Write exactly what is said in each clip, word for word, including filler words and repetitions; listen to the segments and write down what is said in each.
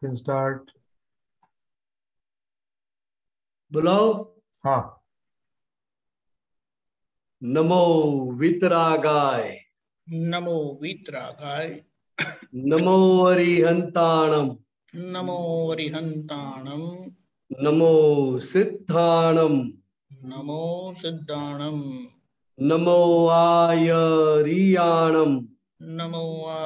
can start. बोलो। हाँ। नमो वितरागाय, नमो वितरागाय, नमो अरिहंताणम, नमो अरिहंताणम, नमो सिद्धाणम, नमो सिद्धाणम, नमो आयरियाणम, नमो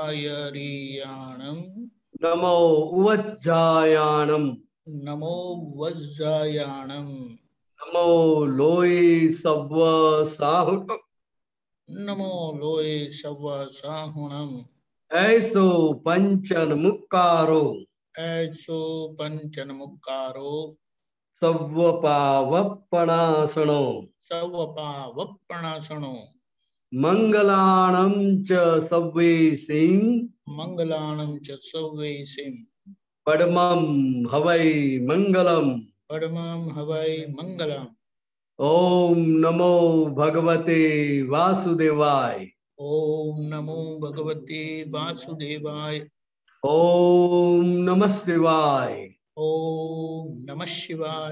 आयरियाणम, नमो उवज्जायाणम, नमो वज्जायाणम, नमो लोय सव्व साहुण, नमो लोय सव्व साहुणम, ऐसो पंचन मुक्कारो, ऐसो पंचन मुक्कारो, सव्व पावप्पणासनो, सवपावप्पणासनो, मंगलाणं च सव्वेसिं, मंगलाणं च सव्वेसिं, पद्मं हवै मंगलम। परमं हवै मंगलम्। ओम नमो भगवते वासुदेवाय, ओम नमो भगवते वासुदेवाय, ओम नमः शिवाय, ओम नमः शिवाय।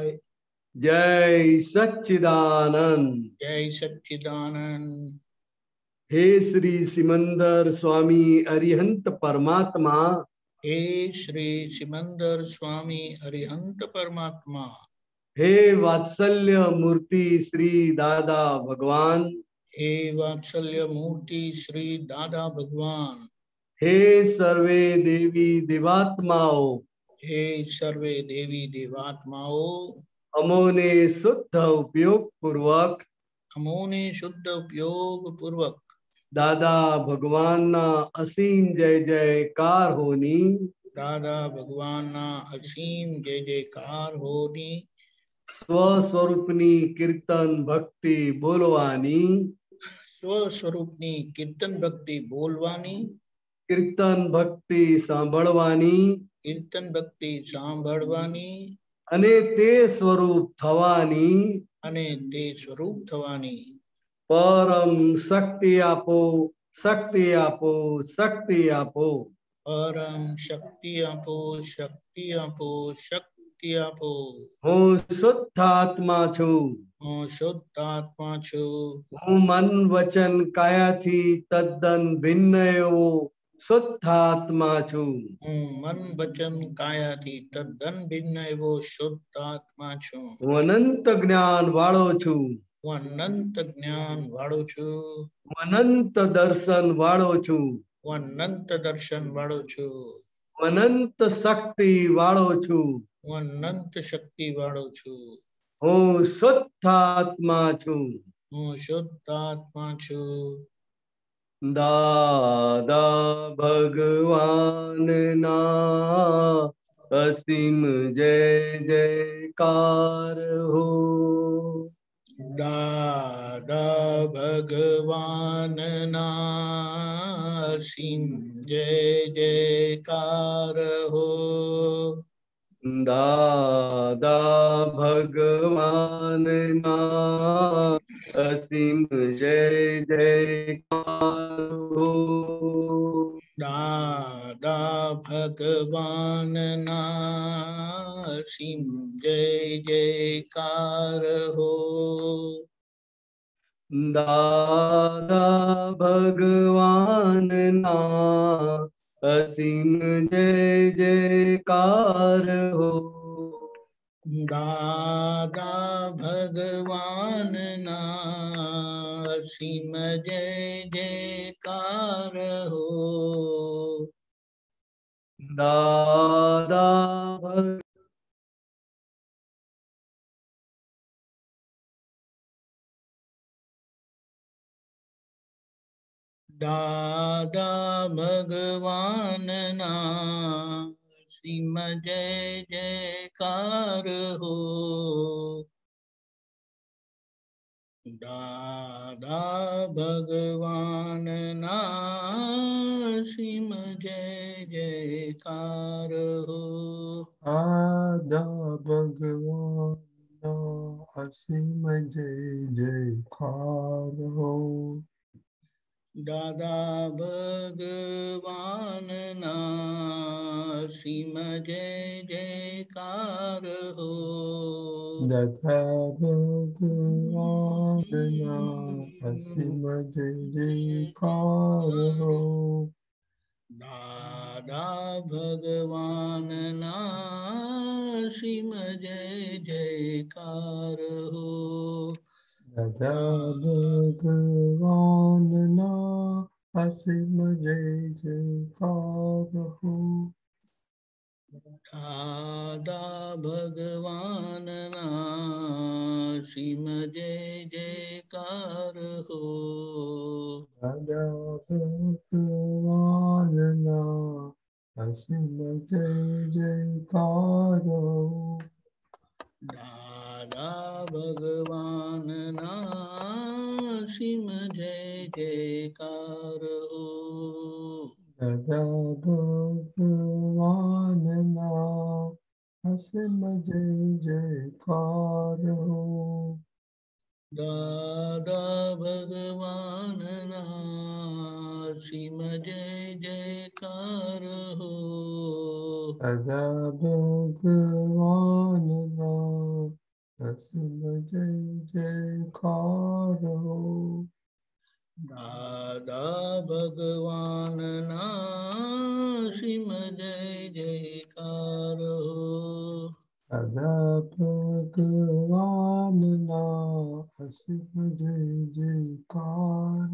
जय सच्चिदानंद। जय सच्चिदानंद। हे श्री सिमंदर स्वामी अरिहंत परमात्मा, हे श्री सिमंदर स्वामी अरिहंत परमात्मा, हे वात्सल्य मूर्ति श्री दादा भगवान, हे वात्सल्य मूर्ति श्री दादा भगवान, हे सर्वे देवी देवात्माओं, हे सर्वे देवी देवात्माओं, अमोने शुद्ध उपयोग पूर्वक अमोने शुद्ध उपयोग पूर्वक दादा भगवान ना असीम जय जयकार होनी, दादा भगवान ना असीम जय जयकार होनी, स्वस्वरूपनी कीर्तन भक्ति बोलवानी, स्वस्वरूपनी कीर्तन भक्ति बोलवानी, कीर्तन भक्ति सांभळवानी, कीर्तन भक्ति सांभळवानी, અને તે સ્વરૂપ થવાની, અને તે સ્વરૂપ થવાની, પરમ શક્તિ આપો, શક્તિ આપો, શક્તિ આપો. પરમ શક્તિ આપો, શક્તિ આપો, શક્તિ આપો. હું શુદ્ધ આત્મા છું. હું શુદ્ધ આત્મા છું. હું મન વચન કાયાથી તદ્દન ભિન્ન એવો શુદ્ધ આત્મા છું. હું મન વચન કાયાથી તદ્દન ભિન્ન એવો શુદ્ધ આત્મા છું. હું અનંત જ્ઞાન વાળો છું. હું અનંત જ્ઞાન વાળો છું. હું અનંત દર્શન વાળો છું. હું અનંત દર્શન વાળો છું. હું અનંત શક્તિ વાળો છું. હું અનંત શક્તિ વાળો છું. હું શુદ્ધ આત્મા છું. હું શુદ્ધ આત્મા છું. દાદા ભગવાન ના અસીમ જય જયકાર હો. દાદા ભગવાન ના અસીમ જય જયકાર હો. દાદા ભગવાન ના અસીમ જય જયકાર હો. દાદા ભગવાન ના અસીમ જય જયકાર હો. દાદા ભગવાન ના અસીમ જય જયકાર હો. દાદા ભગવાન ના અસીમ જય જયકાર હો. દાદા ભગ દાદા ભગવાન ના અસીમ જય જયકાર હો. દાદા ભગવાન ના અસીમ જય જયકાર હો. દાદા ભગવાન ના અસીમ જય જયકાર હો. દાદા ભગવાન ના असीम जय जयकार हो। दादा भगवान ना असीम जय जयकार हो। दादा भगवान ना असीम जय जयकार हो। दादा भगवान ना असीम जय जयकार हो। दादा भगवान ना असीम जय जयकार हो। दादा भगवान ना असीम जय जयकार हो। दादा भगवान ना असीम जय जयकार हो। दादा भगवान ना असीम जय जयकार हो। दादा भगवान ना असीम जय जयकार हो। दादा भगवान ना असीम जय जयकार हो। दादा भगवान ना असीम जय जयकार हो। दादा भगवान ना असीम जय जयकार।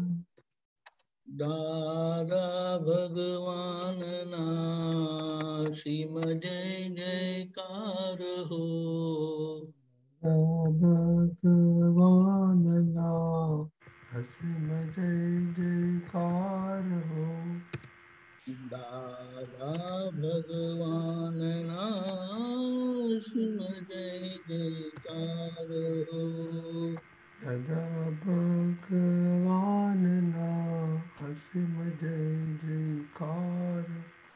दादा भगवान ना असीम जय जयकार हो। दादा भगवान ना असीम जय जयकार हो। दादा भगवान ना असीम जय जयकार हो। दादा भगवान ना असीम जय जयकार।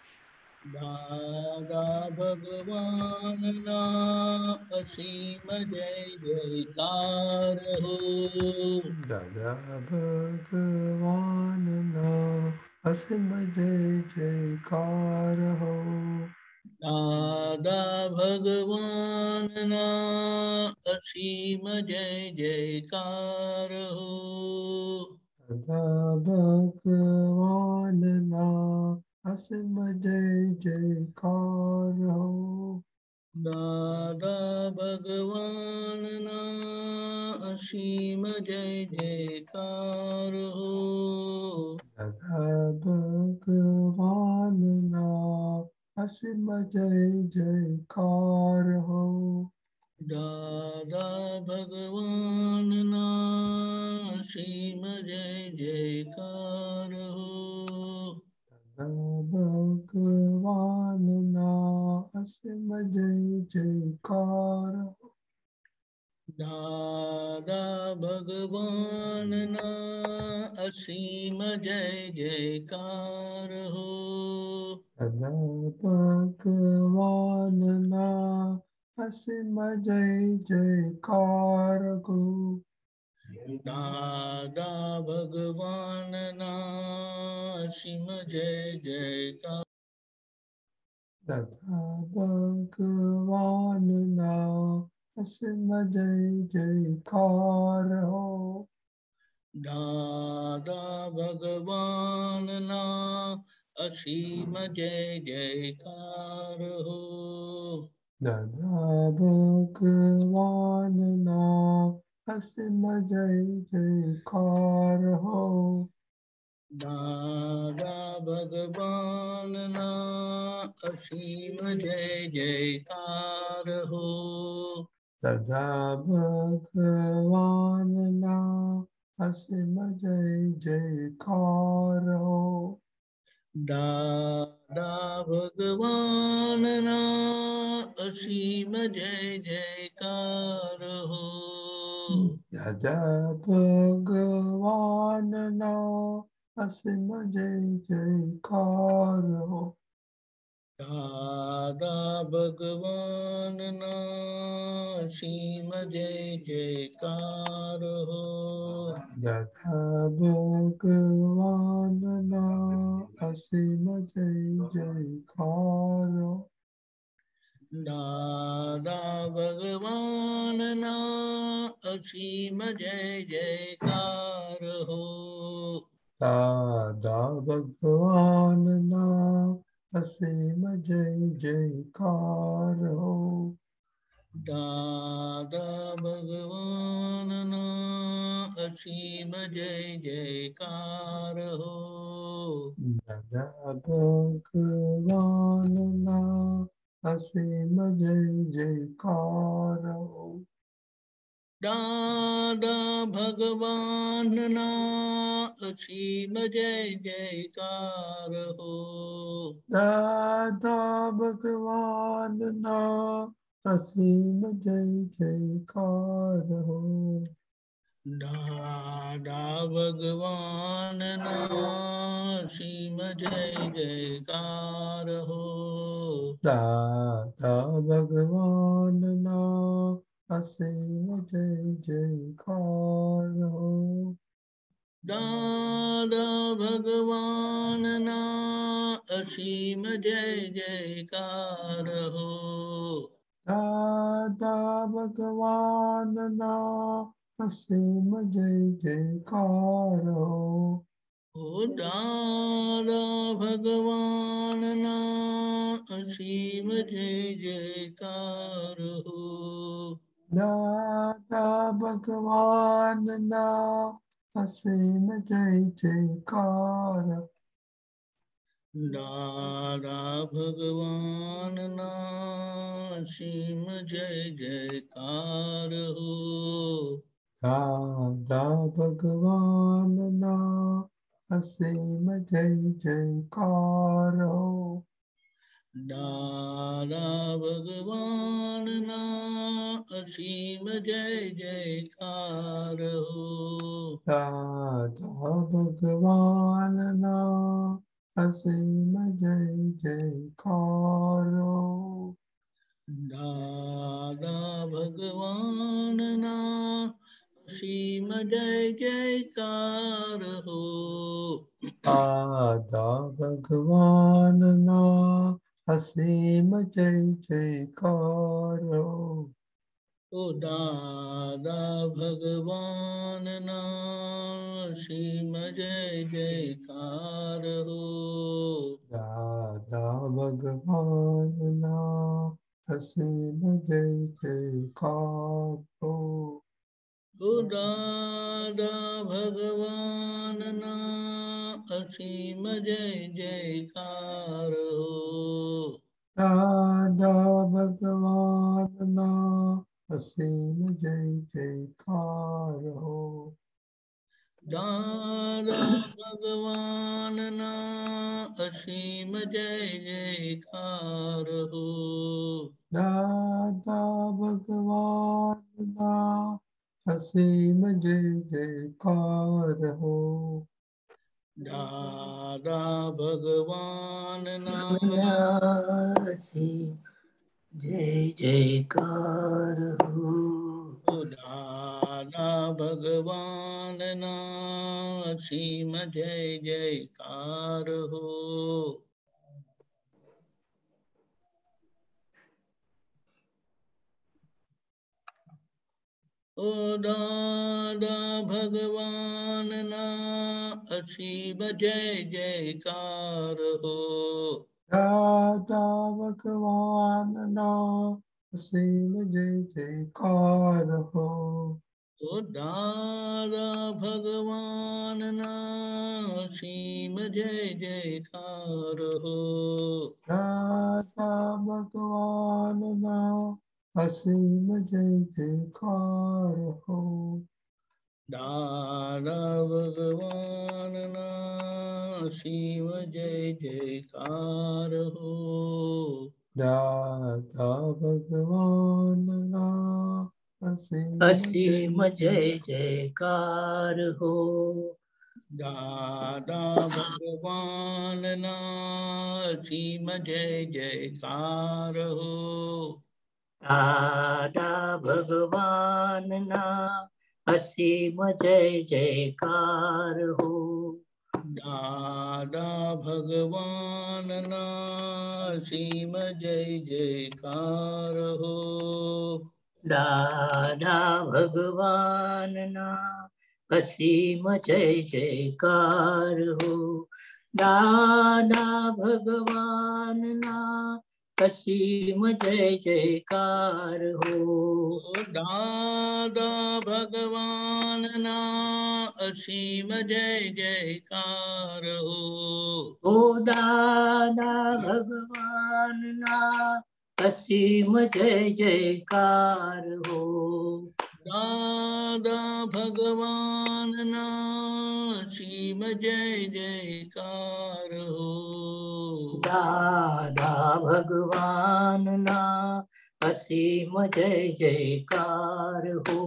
दादा भगवान ना असीम जय जयकार हो। दादा भगवान ना असीम जय जयकार हो। दादा भगवान ना असीम जय जयकार हो। दादा भगवान ना असीम जय जयकार हो। दादा भगवान ना असीम जय जयकार हो। दादा भगवान ना असीम जय जयकार हो। दादा भगवान ना असीम जय जयकार हो। दादा भगवान ना असीम जय जयकार हो। दादा भगवान ना असीम जय जयकार हो। दादा भगवान ना असीम जय जयकार हो। दादा भगवान ना असीम जय जयकार। दादा भगवान ना असीम जय जयकार हो। दादा भगवान ना असीम जय जयकार हो। दादा भगवान ना असीम जय जयकार हो। दादा भगवान ना असीम जय जयकार हो। दादा भगवान ना असीम जय जयकार हो। दादा भगवान ना असीम जय जयकार हो। दादा भगवान ना असीम जय जयकार हो। दादा भगवान ना असीम जय जयकार हो। दादा भगवान ना असीम जय जयकार हो। दादा भगवान ना असीम जय जयकार हो। दादा भगवान ना असीम जय जयकार हो। दादा भगवान ना असीम जय जयकार हो। दादा भगवान ना असीम जय जयकार हो। दादा भगवान ना असीम जय जयकार हो। दादा भगवान ना असीम जय जयकार हो। दादा भगवान ना असीम जय जयकार हो। दादा भगवान ना असीम जय जयकार हो। दादा भगवान ना असीम जय जयकार हो। दादा भगवान ना असीम जय जयकार हो। ओ दादा भगवान ना असीम जय जयकार हो। दादा भगवान ना असीम जय जयकार। दादा भगवान ना असीम जय जयकार हो। दादा भगवान ना असीम जय जयकार हो। दादा भगवान ना असीम जय जयकार हो। दादा भगवान ना असीम जय जयकार हो। दादा भगवान ना असीम जय जयकार हो। दादा भगवान ना असीम जय जयकार हो। ओ दादा भगवान ना असीम जय जयकार हो। दादा भगवान ना असीम जय जयकार हो। ओ दादा भगवान ना असीम जय जयकार हो। दादा भगवान ना असीम जय जयकार हो। दादा भगवान ना असीम जय जयकार हो। दादा भगवान ना असीम जय जयकार हो। दादा भगवान ना असीम जय जयकार हो। ओ दादा भगवान ना असीम जय जयकार हो। ओ दादा भगवान ना असीम जय जयकार हो। दादा भगवान ना असीम जय जयकार हो। ओ दादा भगवान ना असीम जय जयकार हो। दादा भगवान ना असीम जय जयकार हो। दादा भगवान ना असीम जय जयकार हो। दादा भगवान ना असीम असीम जय जयकार हो। दादा भगवान ना असीम जय जयकार हो। दादा भगवान ना असीम जय जयकार हो। દાદા ભગવાન ના અસીમ જય જયકાર હો. દાદા ભગવાન ના અસીમ જય જયકાર હો. દાદા ભગવાન ના અસીમ જય જયકાર હો. દાદા ભગવાન ના અસીમ જય જયકાર હો. ઓ દાદા ભગવાન ના અસીમ જય જયકાર હો. દાદા ભગવાન ના અસીમ જય જયકાર હો. દાદા ભગવાન ના અસીમ જય જયકાર હો.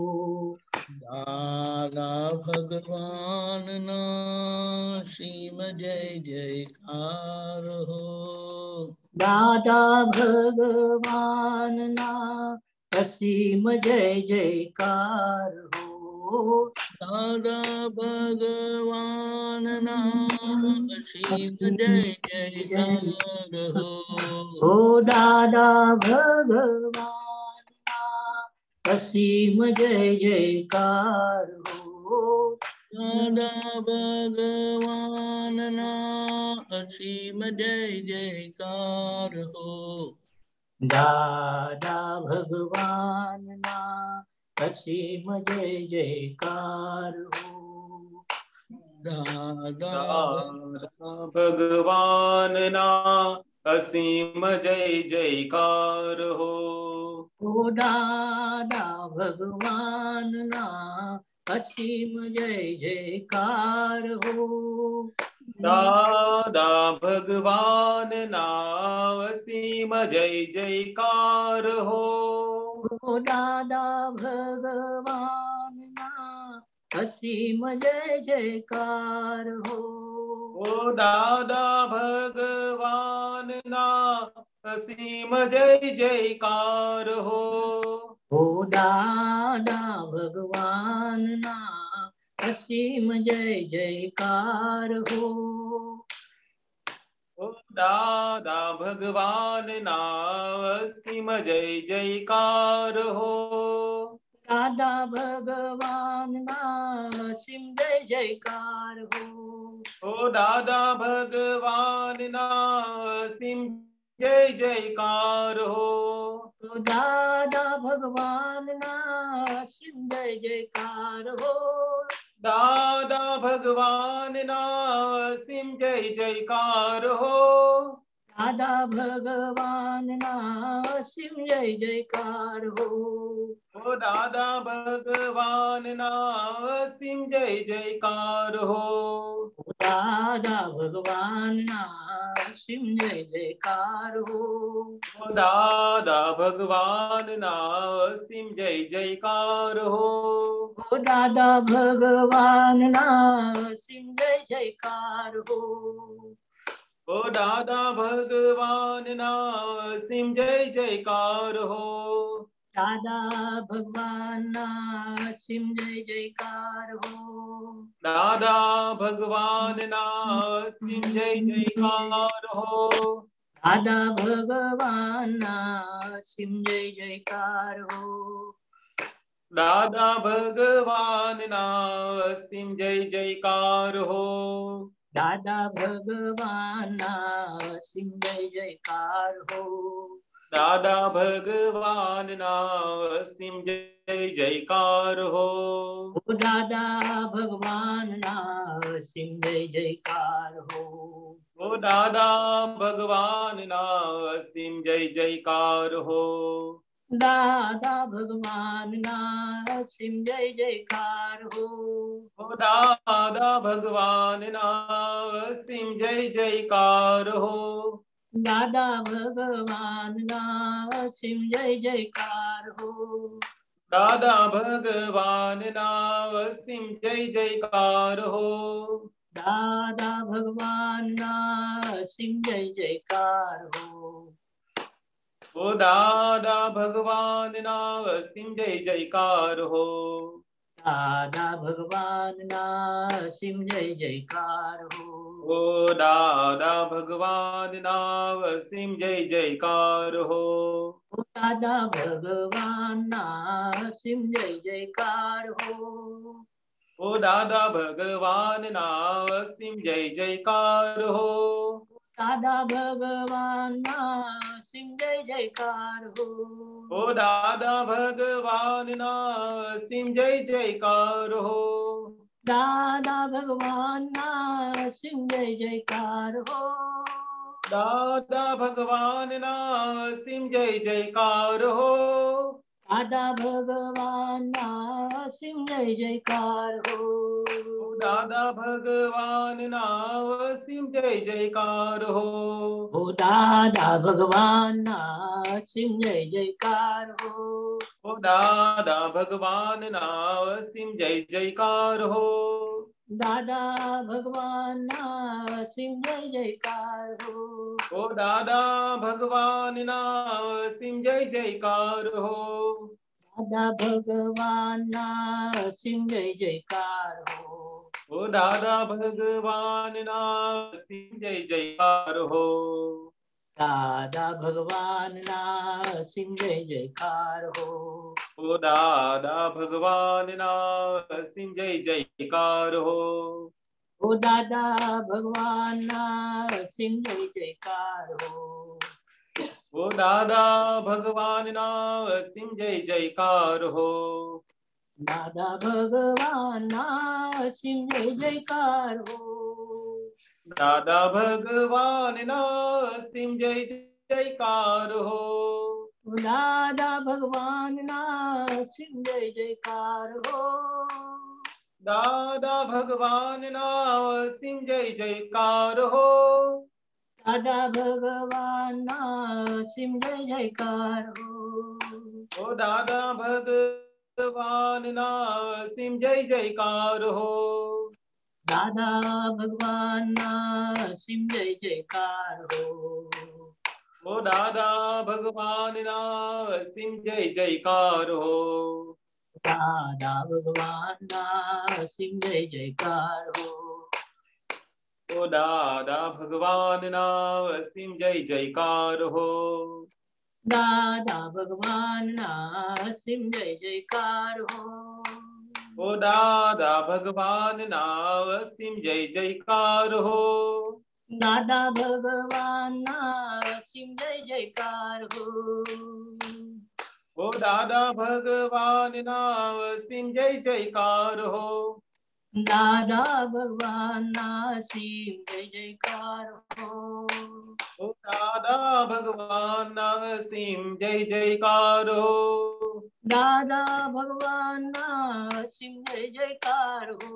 દાદા ભગવાન ના અસીમ જય જયકાર હો. દાદા ભગવાન ના અસીમ જય જયકાર હો. દાદા ભગવાન ના અસીમ જય જયકાર હો. ઓ દાદા ભગવાન ના અસીમ જય જયકાર હો. દાદા ભગવાન ના અસીમ જય જયકાર હો. દાદા ભગવાન ના અસીમ જય જયકાર હો. દાદા ભગવાન ના અસીમ જય જયકાર હો. ઓ દાદા ભગવાન ના અસીમ જય જયકાર હો. દાદા ભગવાન ના અસીમ જય જયકાર હો. ઓ દાદા ભગવાન ના અસીમ જય જયકાર હો. ઓ દાદા ભગવાન ના અસીમ જય જયકાર હો. ઓ દાદા ભગવાન ના અસીમ જય જયકાર હો. ઓ દાદા ભગવાન ના અસીમ જય જયકાર હો. દાદા ભગવાન ના અસીમ જય જયકાર હો. ઓ દાદા ભગવાન ના અસીમ જય જયકાર હો. ઓ દાદા ભગવાન ના અસીમ જય જયકાર હો. દાદા ભગવાન ના અસીમ જય જયકાર હો. દાદા ભગવાન ના અસીમ જય જયકાર હો. ઓ દાદા ભગવાન ના અસીમ જય જયકાર હો. દાદા ભગવાન ના અસીમ જય જયકાર હો. ઓ દાદા ભગવાન ના અસીમ જય જયકાર હો. ઓ દાદા ભગવાન ના અસીમ જય જયકાર હો. ઓ દાદા ભગવાન ના અસીમ જય જયકાર હો. દાદા ભગવાન ના અસીમ જય જયકાર હો. દાદા ભગવાન ના અસીમ જય જયકાર હો. દાદા ભગવાન ના અસીમ જય જયકાર હો. દાદા ભગવાન ના અસીમ જય જયકાર હો. દાદા ભગવાન ના અસીમ જય જયકાર હો. દાદા ભગવાન ના અસીમ જય જયકાર હો. ઓ દાદા ભગવાન ના અસીમ જય જયકાર હો. ઓ દાદા ભગવાન ના અસીમ જય જયકાર હો. દાદા ભગવાન ના અસીમ જય જયકાર હો. ઓ દાદા ભગવાન ના અસીમ જય જયકાર હો. દાદા ભગવાન ના અસીમ જય જયકાર હો. દાદા ભગવાન ના અસીમ જય જયકાર હો. દાદા ભગવાન ના અસીમ જય જયકાર હો. ઓ દાદા ભગવાન ના અસીમ જય જયકાર હો. दादा भगवान ना सिम जय जयकार हो। ओ दादा भगवान ना सिम जय जयकार हो। ओ दादा भगवान ना सिम जय जयकार हो। ओ दादा भगवान ना सिम जय जयकार हो। दादा भगवान ना सिम जय जयकार हो। ओ दादा भगवान ना सिम जय जयकार हो। दादा भगवान ना सिम जय जयकार हो। दादा भगवान ना सिम जय जयकार हो। दादा भगवान ना सिम जय जयकार हो। दादा भगवान ना सिम जय जयकार हो। ओ दादा भगवान ना सिम जय जयकार हो। ओ दादा भगवान ना सिम जय जयकार हो। दादा भगवान ना सिम जय जयकार हो। ओ दादा भगवान ना सिम जय जयकार हो। दादा भगवान ना सिम जय जयकार हो। ओ दादा भगवान ना सिम जय जयकार हो। दादा भगवान ना सिम जय जयकार हो। ओ दादा भगवान ना सिम जय जयकार हो। ओ दादा भगवान ना सिम जय जयकार हो। ओ दादा भगवान ना सिम जय जयकार हो। दादा भगवान ना सिम जय जयकार हो। दादा भगवान ना सिम जय जयकार हो। दादा भगवान ना सिम जय जयकार हो। दादा भगवान ना सिम जय जयकार हो। दादा भगवान ना सिम जय जयकार हो। ओ दादा भगवान ना सिम जय जयकार हो। दादा भगवान ना सिम जय जयकार हो। ओ दादा भगवान ना सिम जय जयकार हो। दादा भगवान ना सिम जय जयकार हो। ओ दादा भगवान ना सिम जय जयकार हो। दादा भगवान ना सिम जय जयकार हो। ओ दादा भगवान ना सिम जय जयकार हो। दादा भगवान ना सिम जय जयकार हो। ओ दादा भगवान ना सिम जय जयकार हो। दादा भगवान ना सिम जय जयकार हो। ओ दादा भगवान ना सिम जय जयकार हो। दादा भगवान ना सिम जय जयकार हो।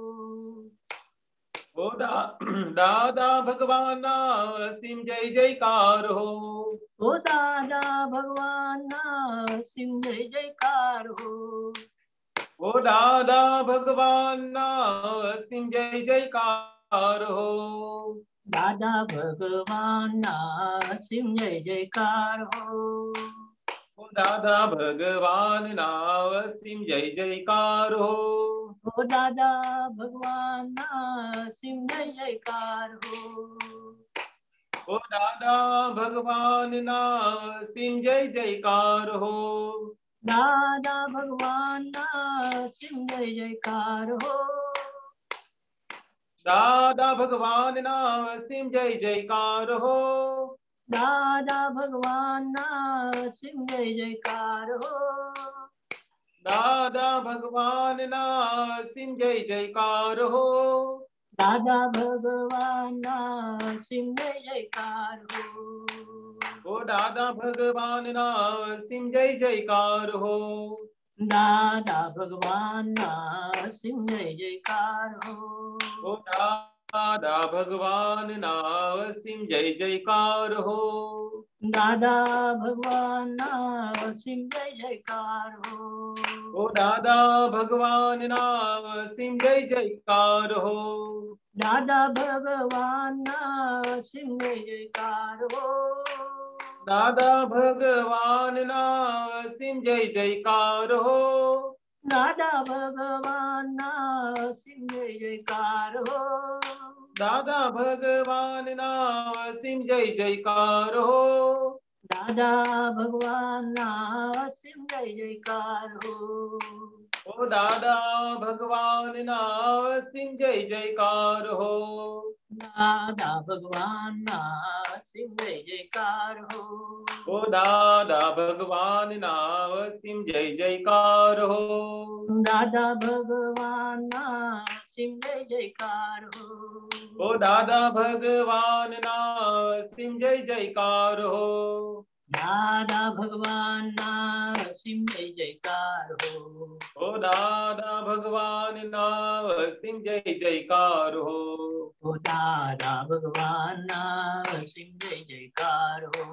ओ दा दादा भगवान ना सिम जय जयकार हो। ओ दादा भगवान ना सिम जय जयकार हो। ओ दादा भगवान ना सिम जय जयकार हो। दादा भगवान ना सिम जय जयकार हो। ओ दादा भगवान ना सिम जय जयकार हो। ओ दादा भगवान ना सिम जय जयकार हो। ओ दादा भगवान ना सिम जय जयकार हो। दादा भगवान ना सिम जय जयकार हो। दादा भगवान ना सिम जय जयकार हो। दादा भगवान ना सिम जय जयकार हो। दादा भगवान ना सिम जय जयकार हो। दादा भगवान ना सिम जय जयकार हो। ओ दादा भगवान ना सिम जय जयकार हो। दादा भगवान ना सिम जय जयकार हो। ओ दादा भगवान ना सिम जय जयकार हो। दादा भगवान ना सिम जय जयकार हो। ओ दादा भगवान ना सिम जय जयकार हो। दादा भगवान ना सिम जय जयकार हो। दादा भगवान ना सिम जय जयकार हो। દાદા ભગવાનના અસીમ જય જયકાર હો. દાદા ભગવાનના અસીમ જય જયકાર હો. દાદા ભગવાનના અસીમ જય જયકાર હો. ઓ દાદા ભગવાનના અસીમ જય જયકાર હો. દાદા ભગવાનના અસીમ જય જયકાર હો. ઓ દાદા ભગવાનના અસીમ જય જયકાર હો. દાદા ભગવાનના અસીમ જય જયકાર હો. ઓ દાદા ભગવાનના અસીમ જય જયકાર હો. દાદા ભગવાનના અસીમ જય જયકાર હો. ઓ દાદા ભગવાનના અસીમ જય જયકાર હો. ઓ દાદા ભગવાનના અસીમ જય જયકાર હો.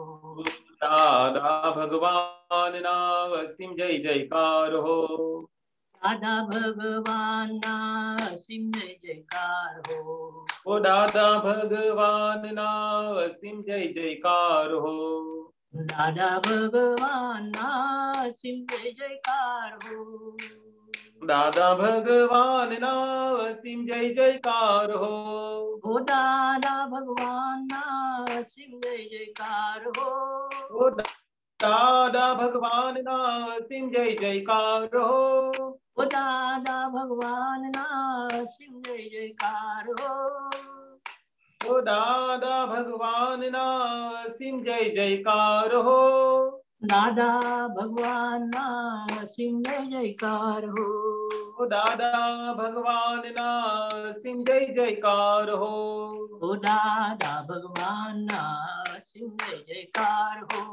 દાદા ભગવાનના અસીમ જય જયકાર હો. દાદા ભગવાનના અસીમ જય જયકાર હો. ઓ દાદા ભગવાનના અસીમ જય જયકાર હો. દાદા ભગવાનના અસીમ જય જયકાર હો. દાદા ભગવાનના અસીમ જય જયકાર હો. ઓ દાદા ભગવાનના અસીમ જય જયકાર હો. ઓ દાદા ભગવાનના અસીમ જય જયકાર હો. ઓ દાદા ભગવાનના અસીમ જય જયકાર હો. ઓ દાદા ભગવાનના અસીમ જય જયકાર હો. દાદા ભગવાનના અસીમ જય જયકાર હો. ઓ દાદા ભગવાનના અસીમ જય જયકાર હો. ઓ દાદા ભગવાનના અસીમ જય જયકાર હો.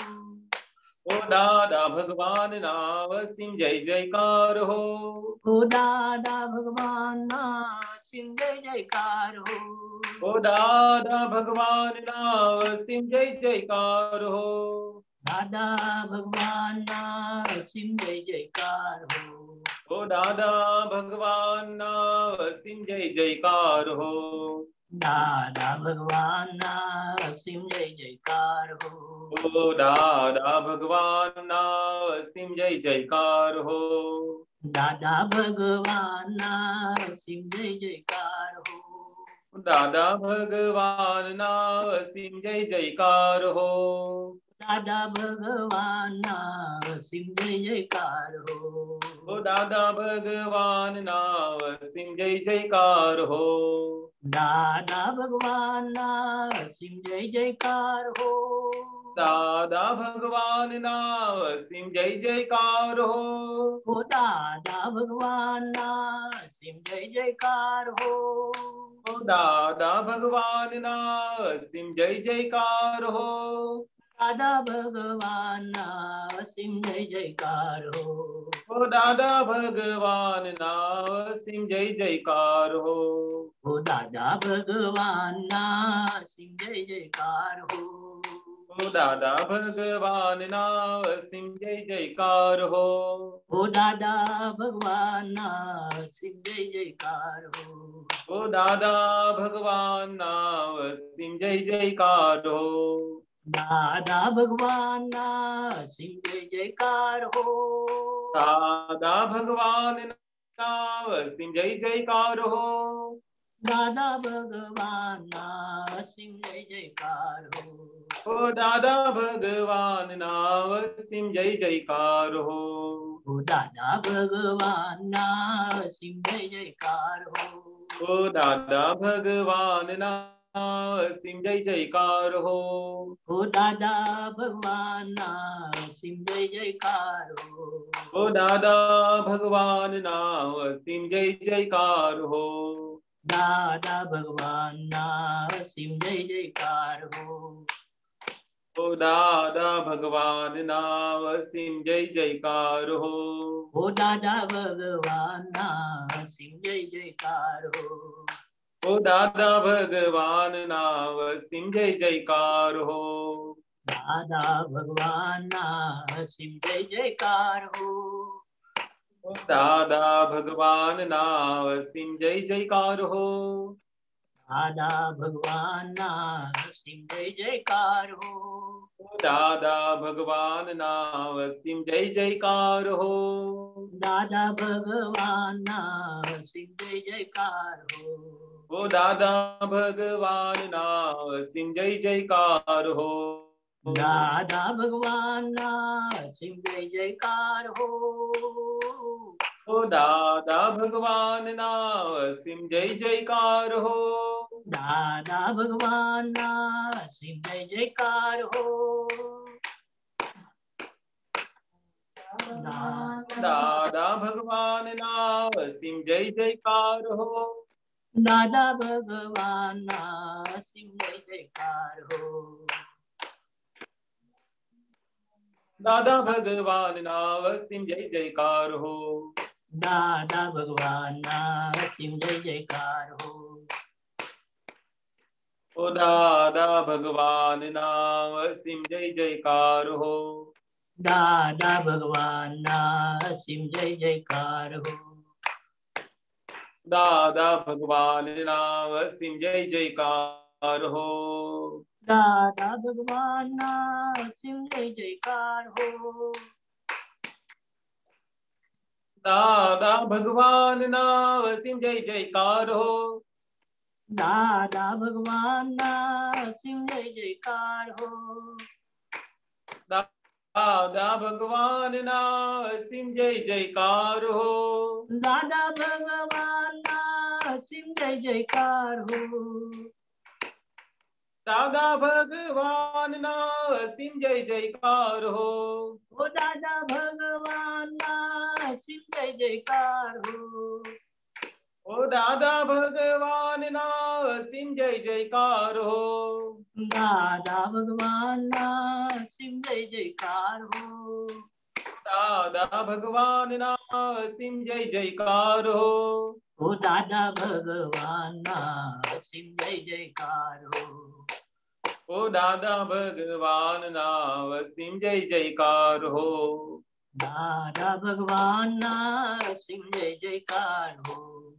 ઓ દાદા ભગવાનના અસીમ જય જયકાર હો. ઓ દાદા ભગવાનના અસીમ જય જયકાર હો. ઓ દાદા ભગવાનના અસીમ જય જયકાર હો. દાદા ભગવાનના અસીમ જય જયકાર હો. ઓ દાદા ભગવાનના અસીમ જય જયકાર હો. દાદા ભગવાનના અસીમ જય જયકાર હો. ઓ દાદા ભગવાનના અસીમ જય જયકાર હો. દાદા ભગવાનના અસીમ જય જયકાર હો. દાદા ભગવાનના અસીમ જય જયકાર હો. દાદા ભગવાનના અસીમ જય જયકાર હો. ઓ દાદા ભગવાનના અસીમ જય જયકાર હો. દાદા ભગવાનના અસીમ જય જયકાર હો. દાદા ભગવાનના અસીમ જય જયકાર હો. ઓ દાદા ભગવાનના અસીમ જય જયકાર હો. ઓ દાદા ભગવાનના અસીમ જય જયકાર હો. દાદા ભગવાનના અસીમ જય જયકાર હો. ઓ દાદા ભગવાનના અસીમ જય જયકાર હો. ઓ દાદા ભગવાનના અસીમ જય જયકાર હો. ઓ દાદા ભગવાનના અસીમ જય જયકાર હો. ઓ દાદા ભગવાનના અસીમ જય જયકાર હો. ઓ દાદા ભગવાનના અસીમ જય જયકાર હો. દાદા ભગવાનના અસીમ જય જયકાર હો. દાદા ભગવાનના અસીમ જય જયકાર હો. દાદા ભગવાનના અસીમ જય જયકાર હો. ઓ દાદા ભગવાનના અસીમ જય જયકાર હો. ઓ દાદા ભગવાનના અસીમ જય જયકાર હો. ઓ દાદા ભગવાનના અસીમ જય જયકાર હો. ઓ દાદા ભગવાનના અસીમ જય જયકાર હો. ઓ દાદા ભગવાનના અસીમ જય જયકાર હો. દાદા ભગવાનના અસીમ જય જયકાર હો. ઓ દાદા ભગવાનના અસીમ જય જયકાર હો. ઓ દાદા ભગવાનના અસીમ જય જયકાર હો. ઓ દાદા ભગવાનના અસીમ જય જયકાર હો. દાદા ભગવાનના અસીમ જય જયકાર હો. ઓ દાદા ભગવાનના અસીમ જય જયકાર હો. દાદા ભગવાનના અસીમ જય જયકાર હો. ઓ દાદા ભગવાનના અસીમ જય જયકાર હો. દાદા ભગવાનના સિંહ જય જયકાર હો. ઓ દાદા ભગવાનના સિંહ જય જયકાર હો. દાદા ભગવાનના સિંહ જય જયકાર હો. ઓ દાદા ભગવાનના સિંહ જય જયકાર હો. દાદા ભગવાનના સિંહ જય જયકાર હો. દાદા ભગવાનના સિંહ જય જયકાર હો. દાદા ભગવાનના સિંહ જય જયકાર હો. દાદા ભગવાનના સિંહ જય જયકાર હો. દાદા ભગવાનના સિંહ જય જયકાર હો. ઓ દાદા ભગવાનના સિંહ જય જયકાર હો. દાદા ભગવાનના સિંહ જય જયકાર હો. દાદા ભગવાનના સિંહ જય જયકાર હો. દાદા ભગવાનના સિંહ જય જયકાર હો. દાદા ભગવાનના સિંહ જય જયકાર હો. દાદા ભગવાનના સિંહ જય જયકાર હો. દાદા ભગવાનના સિંહ જય જયકાર હો. દાદા ભગવાનના સિંહ જય જયકાર હો. દાદા ભગવાનના સિંહ જય જયકાર હો. ઓ દાદા ભગવાનના સિંહ જય જયકાર હો. ઓ દાદા ભગવાનના સિંહ જય જયકાર હો. દાદા ભગવાનના સિંહ જય જયકાર હો. દાદા ભગવાનના સિંહ જય જયકાર હો. ઓ દાદા ભગવાનના સિંહ જય જયકાર હો. ઓ દાદા ભગવાનના સિંહ જય જયકાર હો. દાદા ભગવાનના સિંહ જય જયકાર હો.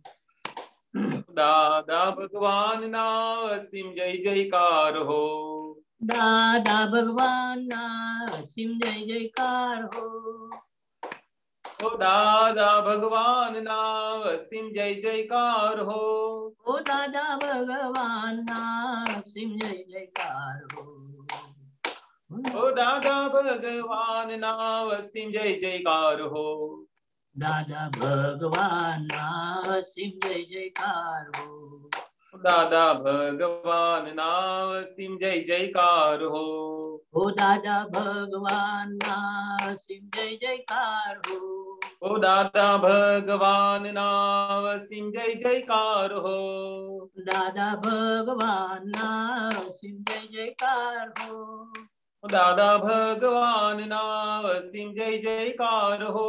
દાદા ભગવાનના સિંહ જય જયકાર હો. દાદા ભગવાનના સિંહ જય જયકાર હો. ઓ દાદા ભગવાનના સિંહ જય જયકાર હો. ઓ દાદા ભગવાનના સિંહ જય જયકાર હો. ઓ દાદા ભગવાનના સિંહ જય જયકાર હો. દાદા ભગવાનના સિંહ જય જયકાર હો. દાદા ભગવાનના સિંહ જય જયકાર હો. ઓ દાદા ભગવાનના સિંહ જય જયકાર હો. ઓ દાદા ભગવાનના સિંહ જય જયકાર હો. દાદા ભગવાનના સિંહ જય જયકાર હો. દાદા ભગવાનના સિંહ જય જયકાર હો.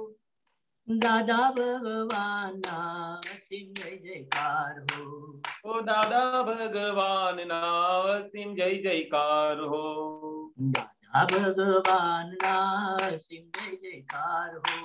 દાદા ભગવાનના સિંહ જય જયકાર હો. ઓ દાદા ભગવાનના સિંહ જય જયકાર હો. દાદા ભગવાનના સિંહ જય જયકાર હો.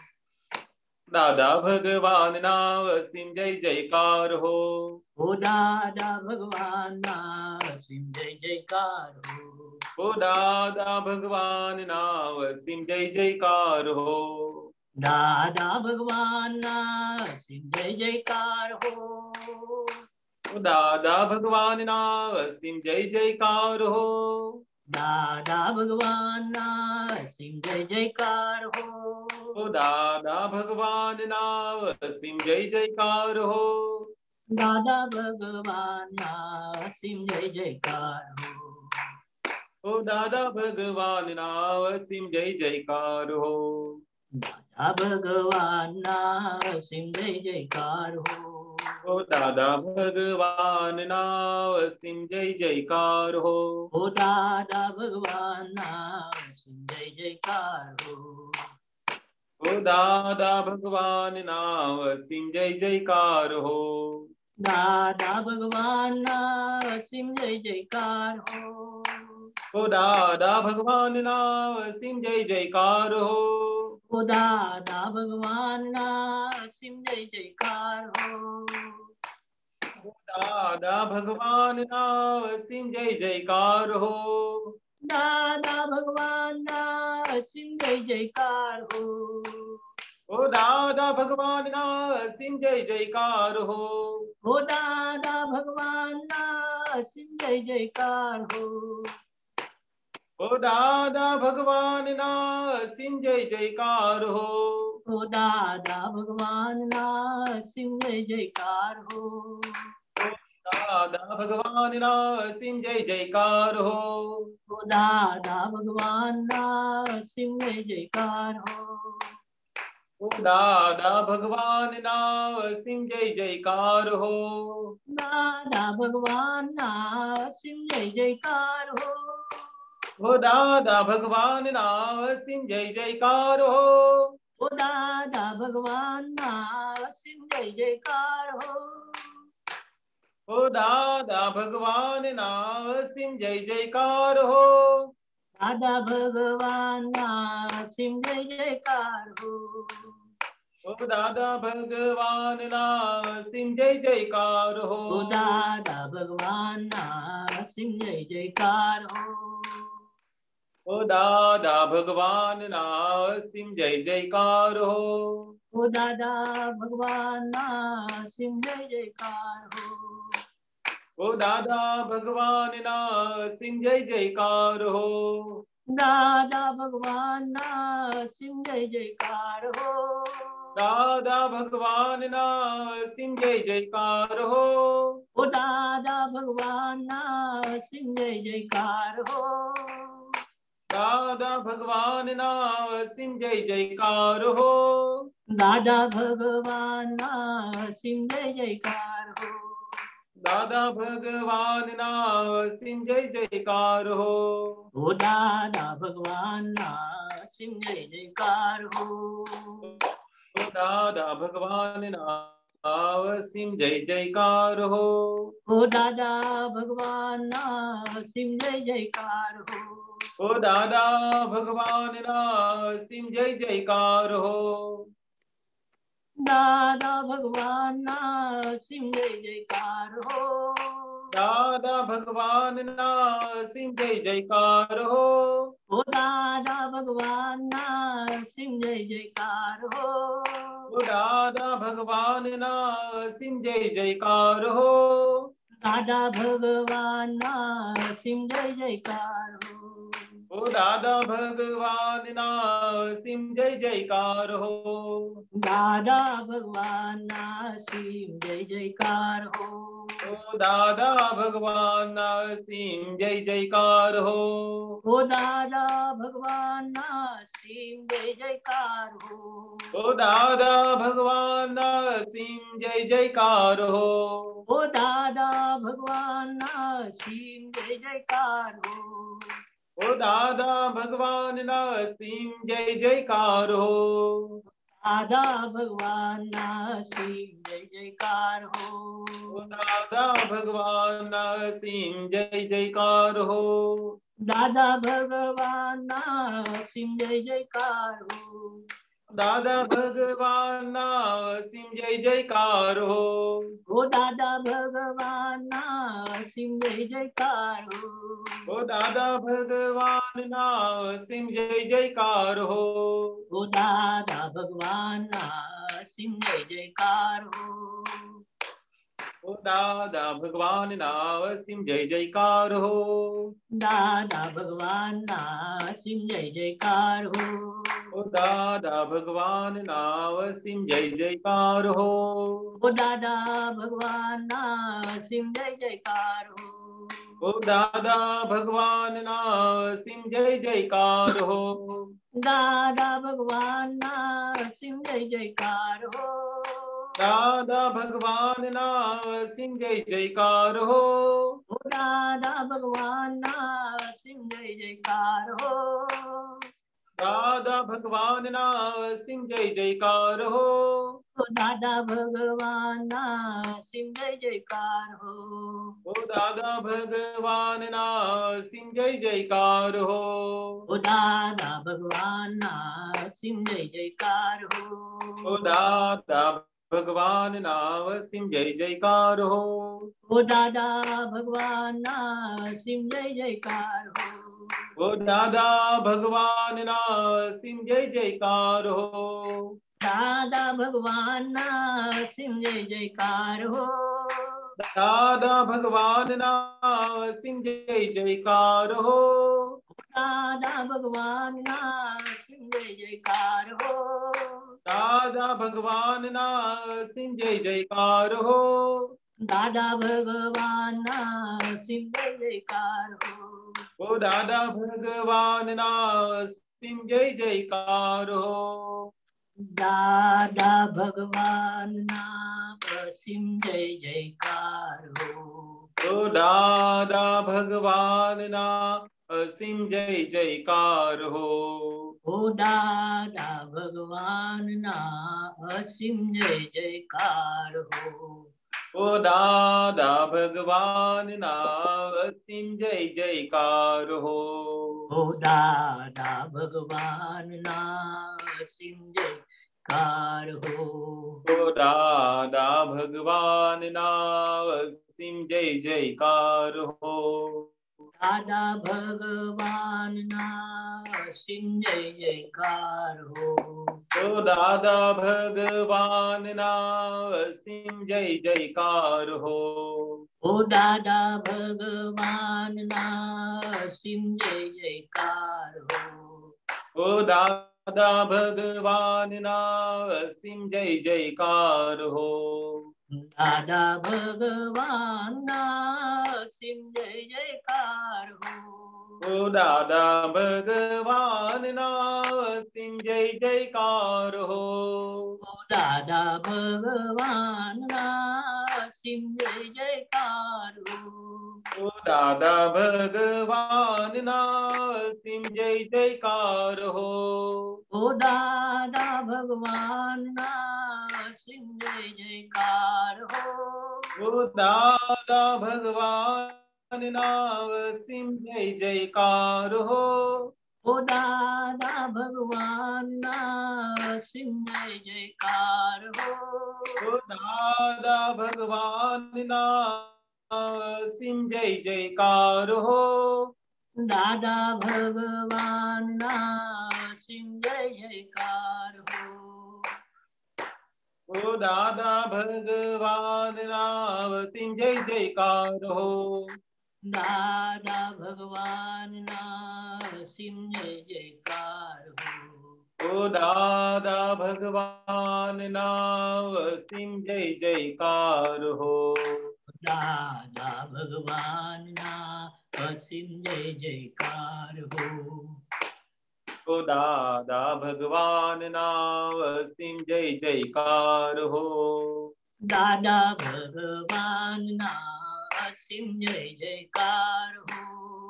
દાદા ભગવાનના સિંહ જય જયકાર હો. ઓ દાદા ભગવાનના સિંહ જય જયકાર હો. ઓ દાદા ભગવાનના સિંહ જય જયકાર હો. દાદા ભગવાનના સિંહ જય જયકાર હો. ઓ દાદા ભગવાનના સિંહ જય જયકાર હો. દાદા ભગવાનના સિંહ જય જયકાર હો. ઓ દાદા ભગવાનના સિંહ જય જયકાર હો. દાદા ભગવાનના સિંહ જય જયકાર હો. ઓ દાદા ભગવાનના સિંહ જય જયકાર હો. દાદા ભગવાનના સિંહ જય જયકાર હો. ઓ દાદા ભગવાનના સિંહ જય જયકાર હો. ઓ દાદા ભગવાનના સિંહ જય જયકાર હો. ઓ દાદા ભગવાનના સિંહ જય જયકાર હો. દાદા ભગવાનના સિંહ જય જયકાર હો. ઓ દાદા ભગવાનના સિંહ જય જયકાર હો. ઓ દાદા ભગવાનના સિંહ જય જયકાર હો. દાદા ભગવાનના સિંહ જય જયકાર હો. દાદા ભગવાનના સિંહ જય જયકાર હો. ओ दादा भगवान ना सिम जय जयकार हो। ओ दादा भगवान ना सिम जय जयकार हो। ओ दादा भगवान ना सिम जय जयकार हो। ओ दादा भगवान ना सिम जय जयकार हो। दादा भगवान ना सिम जय जयकार हो। ओ दादा भगवान ना सिम जय जयकार हो। ओ दादा भगवान ना सिम जय जयकार हो। दादा भगवान ना सिम जय जयकार हो। ओ दादा भगवान ना सिम जय जयकार हो। ओ दादा भगवान ना सिम जय जयकार हो। ओ दादा भगवान ना सिम जय जयकार हो। दादा भगवान ना सिम जय जयकार हो। ओ दादा भगवान ना सिम जय जयकार हो। ओ दादा भगवान ना सिम जय जयकार हो। ओ दादा भगवान ना सिम जय जयकार हो। ओ दादा भगवान ना सिम जय जयकार हो। ओ दादा भगवान ना सिम जय जयकार हो। दादा भगवान ना सिम जय जयकार हो। दादा भगवान ना सिम जय जयकार हो। ओ दादा भगवान ना सिम जय जयकार हो। दादा भगवान ना सिम जय जयकार हो। दादा भगवान ना सिम जय जयकार हो। दादा भगवान ना सिम जय जयकार हो। ओ दादा भगवान ना सिम जय जयकार हो। ओ दादा भगवान ना सिम जय जयकार हो। ओ दादा भगवान ना सिम जय जयकार हो। ओ दादा भगवान ना सिम जय जयकार हो। दादा भगवान ना सिम जय जयकार हो। दादा भगवान ना सिम जय जयकार हो। ओ दादा भगवान ना सिम जय जयकार हो। ओ दादा भगवान ना सिम जय जयकार हो। दादा भगवान ना सिम जय जयकार हो। ओ दादा भगवान ना सिम जय जयकार हो। दादा भगवान ना सिम जय जयकार हो। ओ दादा भगवान ना सिम जय जयकार हो। ओ दादा भगवान ना सिम जय जयकार हो। ओ दादा भगवान ना सिम जय जयकार हो। ओ दादा भगवान ना सिम जय जयकार हो। ओ दादा भगवान ना सिम जय जयकार हो। दादा भगवान ना सिम जय जयकार हो। ओ दादा भगवान ना सिम जय जयकार हो। दादा भगवान ना सिम जय जयकार हो। दादा भगवान ना सिम जय जयकार हो। ओ दादा भगवान ना सिम जय जयकार हो। ओ दादा भगवान ना सिम जय जयकार हो। ओ दादा भगवान ना सिम जय जयकार हो। ओ दादा भगवान ना सिम जय जयकार हो। दादा भगवान ना सिम जय जयकार हो। ओ दादा भगवान ना सिम जय जयकार हो। ओ दादा भगवान ना सिम जय जयकार हो। ओ दादा भगवान ना सिम जय जयकार हो। दादा भगवान ना सिम जय जयकार हो। दादा भगवान ना सिम जय जयकार हो। ओ दादा भगवान ना सिम जय जयकार हो। दादा भगवान ना सिम जय जयकार हो। ओ दादा भगवान ना सिम जय जयकार हो। ओ दादा भगवान ना सिम जय जयकार हो। ओ दादा भगवान ना सिम जय जयकार हो। ओ दादा भगवान ना सिम जय जयकार हो। ओ दादा भगवान ना सिम जय जयकार हो। ओ दादा भगवान ना सिम जय जयकार हो। દાદા ભગવાન ના સિમ જય જયકાર હો. દાદા ભગવાન ના સિમ જય જયકાર હો. દાદા ભગવાન ના સિમ જય જયકાર હો. દાદા ભગવાન ના સિમ જય જયકાર હો. દાદા ભગવાન ના સિમ જય જયકાર હો. ઓ દાદા ભગવાન ના સિમ જય જયકાર હો. દાદા ભગવાન ના અસીમ જય જયકાર હો. ઓ દાદા ભગવાન ના અસીમ જય જયકાર હો. ઓ દાદા ભગવાન ના અસીમ જય જયકાર હો. ઓ દાદા ભગવાન ના અસીમ જય જયકાર હો. ઓ દાદા ભગવાન ના અસીમ જયકાર હો. ઓ દાદા ભગવાન ના અસીમ જય જયકાર હો. દાદા ભગવાન ના અસીમ જય જયકાર હો. ઓ દાદા ભગવાન ના અસીમ જય જયકાર હો. ઓ દાદા ભગવાન ના અસીમ જય જયકાર હો. ઓ દાદા ભગવાન ના અસીમ જય જયકાર હો. દાદા ભગવાન ના અસીમ જય જયકાર હો. ઓ દાદા ભગવાન ના અસીમ જય જયકાર હો. ઓ દાદા ભગવાન ના અસીમ જય જયકાર હો. ઓ દાદા ભગવાન ના અસીમ જય જયકાર હો. ઓ દાદા ભગવાન ના અસીમ જય જયકાર હો. ઓ દાદા ભગવાન ના અસીમ જય જયકાર હો. ઓ દાદા ભગવાન ના અસીમ જય જયકાર હો. ઓ દાદા ભગવાન ના અસીમ જય જયકાર હો. દાદા ભગવાન ના અસીમ જય જયકાર હો. ઓ દાદા ભગવાન ના અસીમ જય જયકાર હો. દાદા ભગવાન ના અસીમ જય જયકાર હો. ઓ દાદા ભગવાન ના અસીમ જય જયકાર હો. દાદા ભગવાન ના અસીમ જય જયકાર હો. ઓ દાદા ભગવાન ના અસીમ જય જયકાર હો. દાદા ભગવાન ના અસીમ જય જયકાર હો.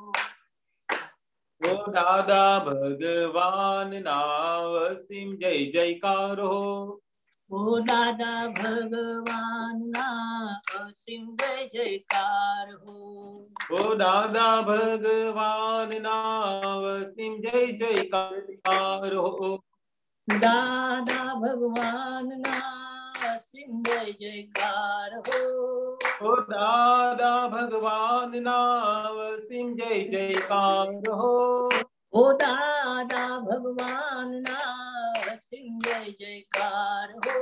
ઓ દાદા ભગવાન ના અસીમ જય જયકાર હો. ઓ દાદા ભગવાન ના અસીમ જય જયકાર હો. ઓ દાદા ભગવાન ના અસીમ જય જયકાર હો. દાદા ભગવાન ના અસીમ જય જયકાર હો. ઓ દાદા ભગવાન ના અસીમ જય જયકાર હો. ઓ દાદા ભગવાન ના અસીમ જય જયકાર હો.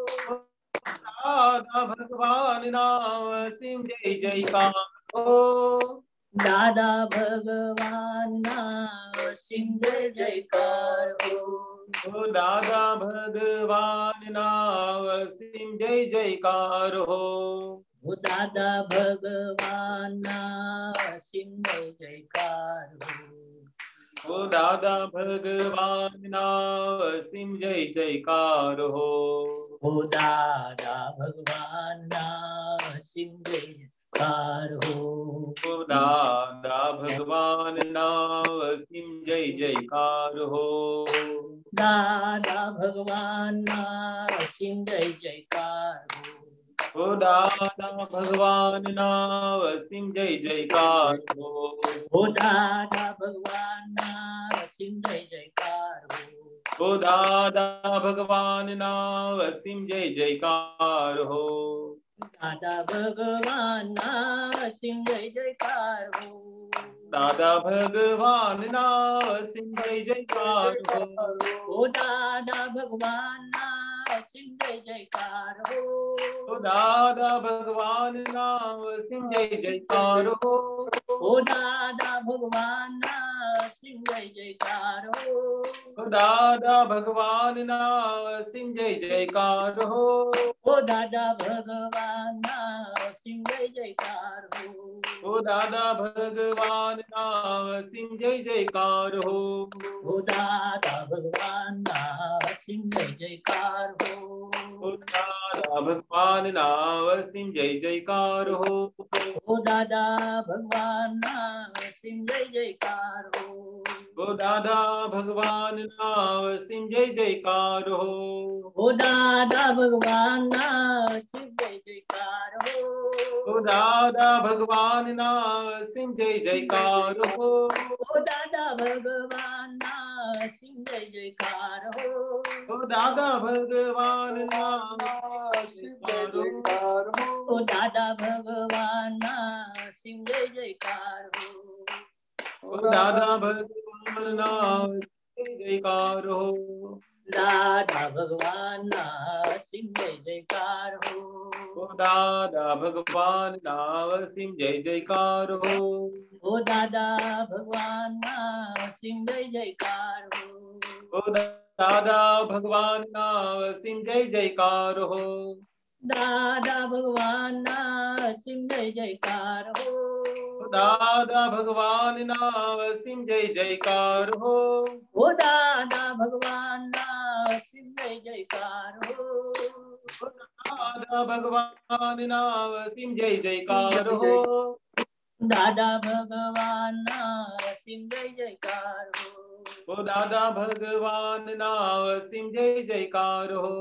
દાદા ભગવાન ના અસીમ જય જયકાર હો. દાદા ભગવાન ના અસીમ જય જયકાર હો. ઓ દાદા ભગવાન ના અસીમ જય જયકાર હો. ઓ દાદા ભગવાન ના અસીમ જય જયકાર હો. ઓ દાદા ભગવાન ના અસીમ જય જયકાર હો. ઓ દાદા ભગવાન ના અસીમ જય જયકાર હો. ઓ દાદા ભગવાન ના અસીમ જય જયકાર હો. દાદા ભગવાન ના અસીમ જય જયકાર હો. ઓ દાદા ભગવાન ના અસીમ જય જયકાર હો. ઓ દાદા ભગવાન ના અસીમ જય જયકાર હો. ઓ દાદા ભગવાન ના અસીમ જય જયકાર હો. દાદા ભગવાન ના અસીમ જય જયકાર હો. दादा भगवान ना सिम जय जयकार हो। ओ दादा भगवान ना सिम जय जयकार हो। ओ दादा भगवान ना सिम जय जयकार हो। ओ दादा भगवान ना सिम जय जयकार हो। ओ दादा भगवान ना सिम जय जयकार हो। ओ दादा भगवान ना सिम जय जयकार हो। ओ दादा भगवान ना सिम जय जयकार हो। ओ दादा भगवान ना सिम जय जयकार हो। ओ दादा भगवान ना सिम जय जयकार हो। ओ दादा भगवान ना सिम जय जयकार हो। ओ दादा भगवान ना सिम जय जयकार हो। ओ दादा भगवान ना सिम जय जयकार हो। ओ दादा भगवान ना सिम जय जयकार हो। ओ दादा भगवान ना सिम जय जयकार हो। ओ दादा भगवान ना सिम जय जयकार हो। ओ दादा भगवान ना सिम जय जयकार हो। ओ दादा भगवान ना जय जयकार हो। दादा भगवान ना सिम जय जयकार हो। ओ दादा भगवान ना सिम जय जयकार हो। ओ दादा भगवान ना सिम जय जयकार हो। ओ दादा भगवान ना सिम जय जयकार हो। दादा भगवान ना सिम जय जयकार हो। ओ दादा भगवान ना सिम जय जयकार हो। ओ दादा भगवान ना सिम जय जयकार हो। ओ दादा भगवान ना सिम जय जयकार हो। दादा भगवान ना सिम जय जयकार हो। ओ दादा भगवान ना सिम जय जयकार हो।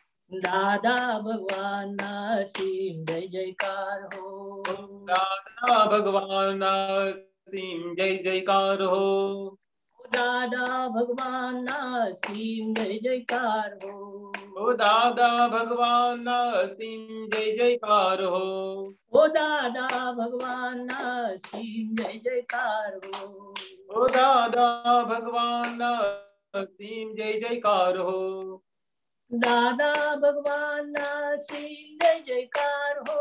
दादा भगवान ना सिम जय जयकार हो। ओ दादा भगवान ना सिम जय जयकार हो। दादा भगवान ना सिम जय जयकार हो। ओ दादा भगवान ना सिम जय जयकार हो। ओ दादा भगवान ना सिम जय जयकार हो। ओ दादा भगवान ना सिम जय जयकार हो। दादा भगवान ना सिम जय जयकार हो।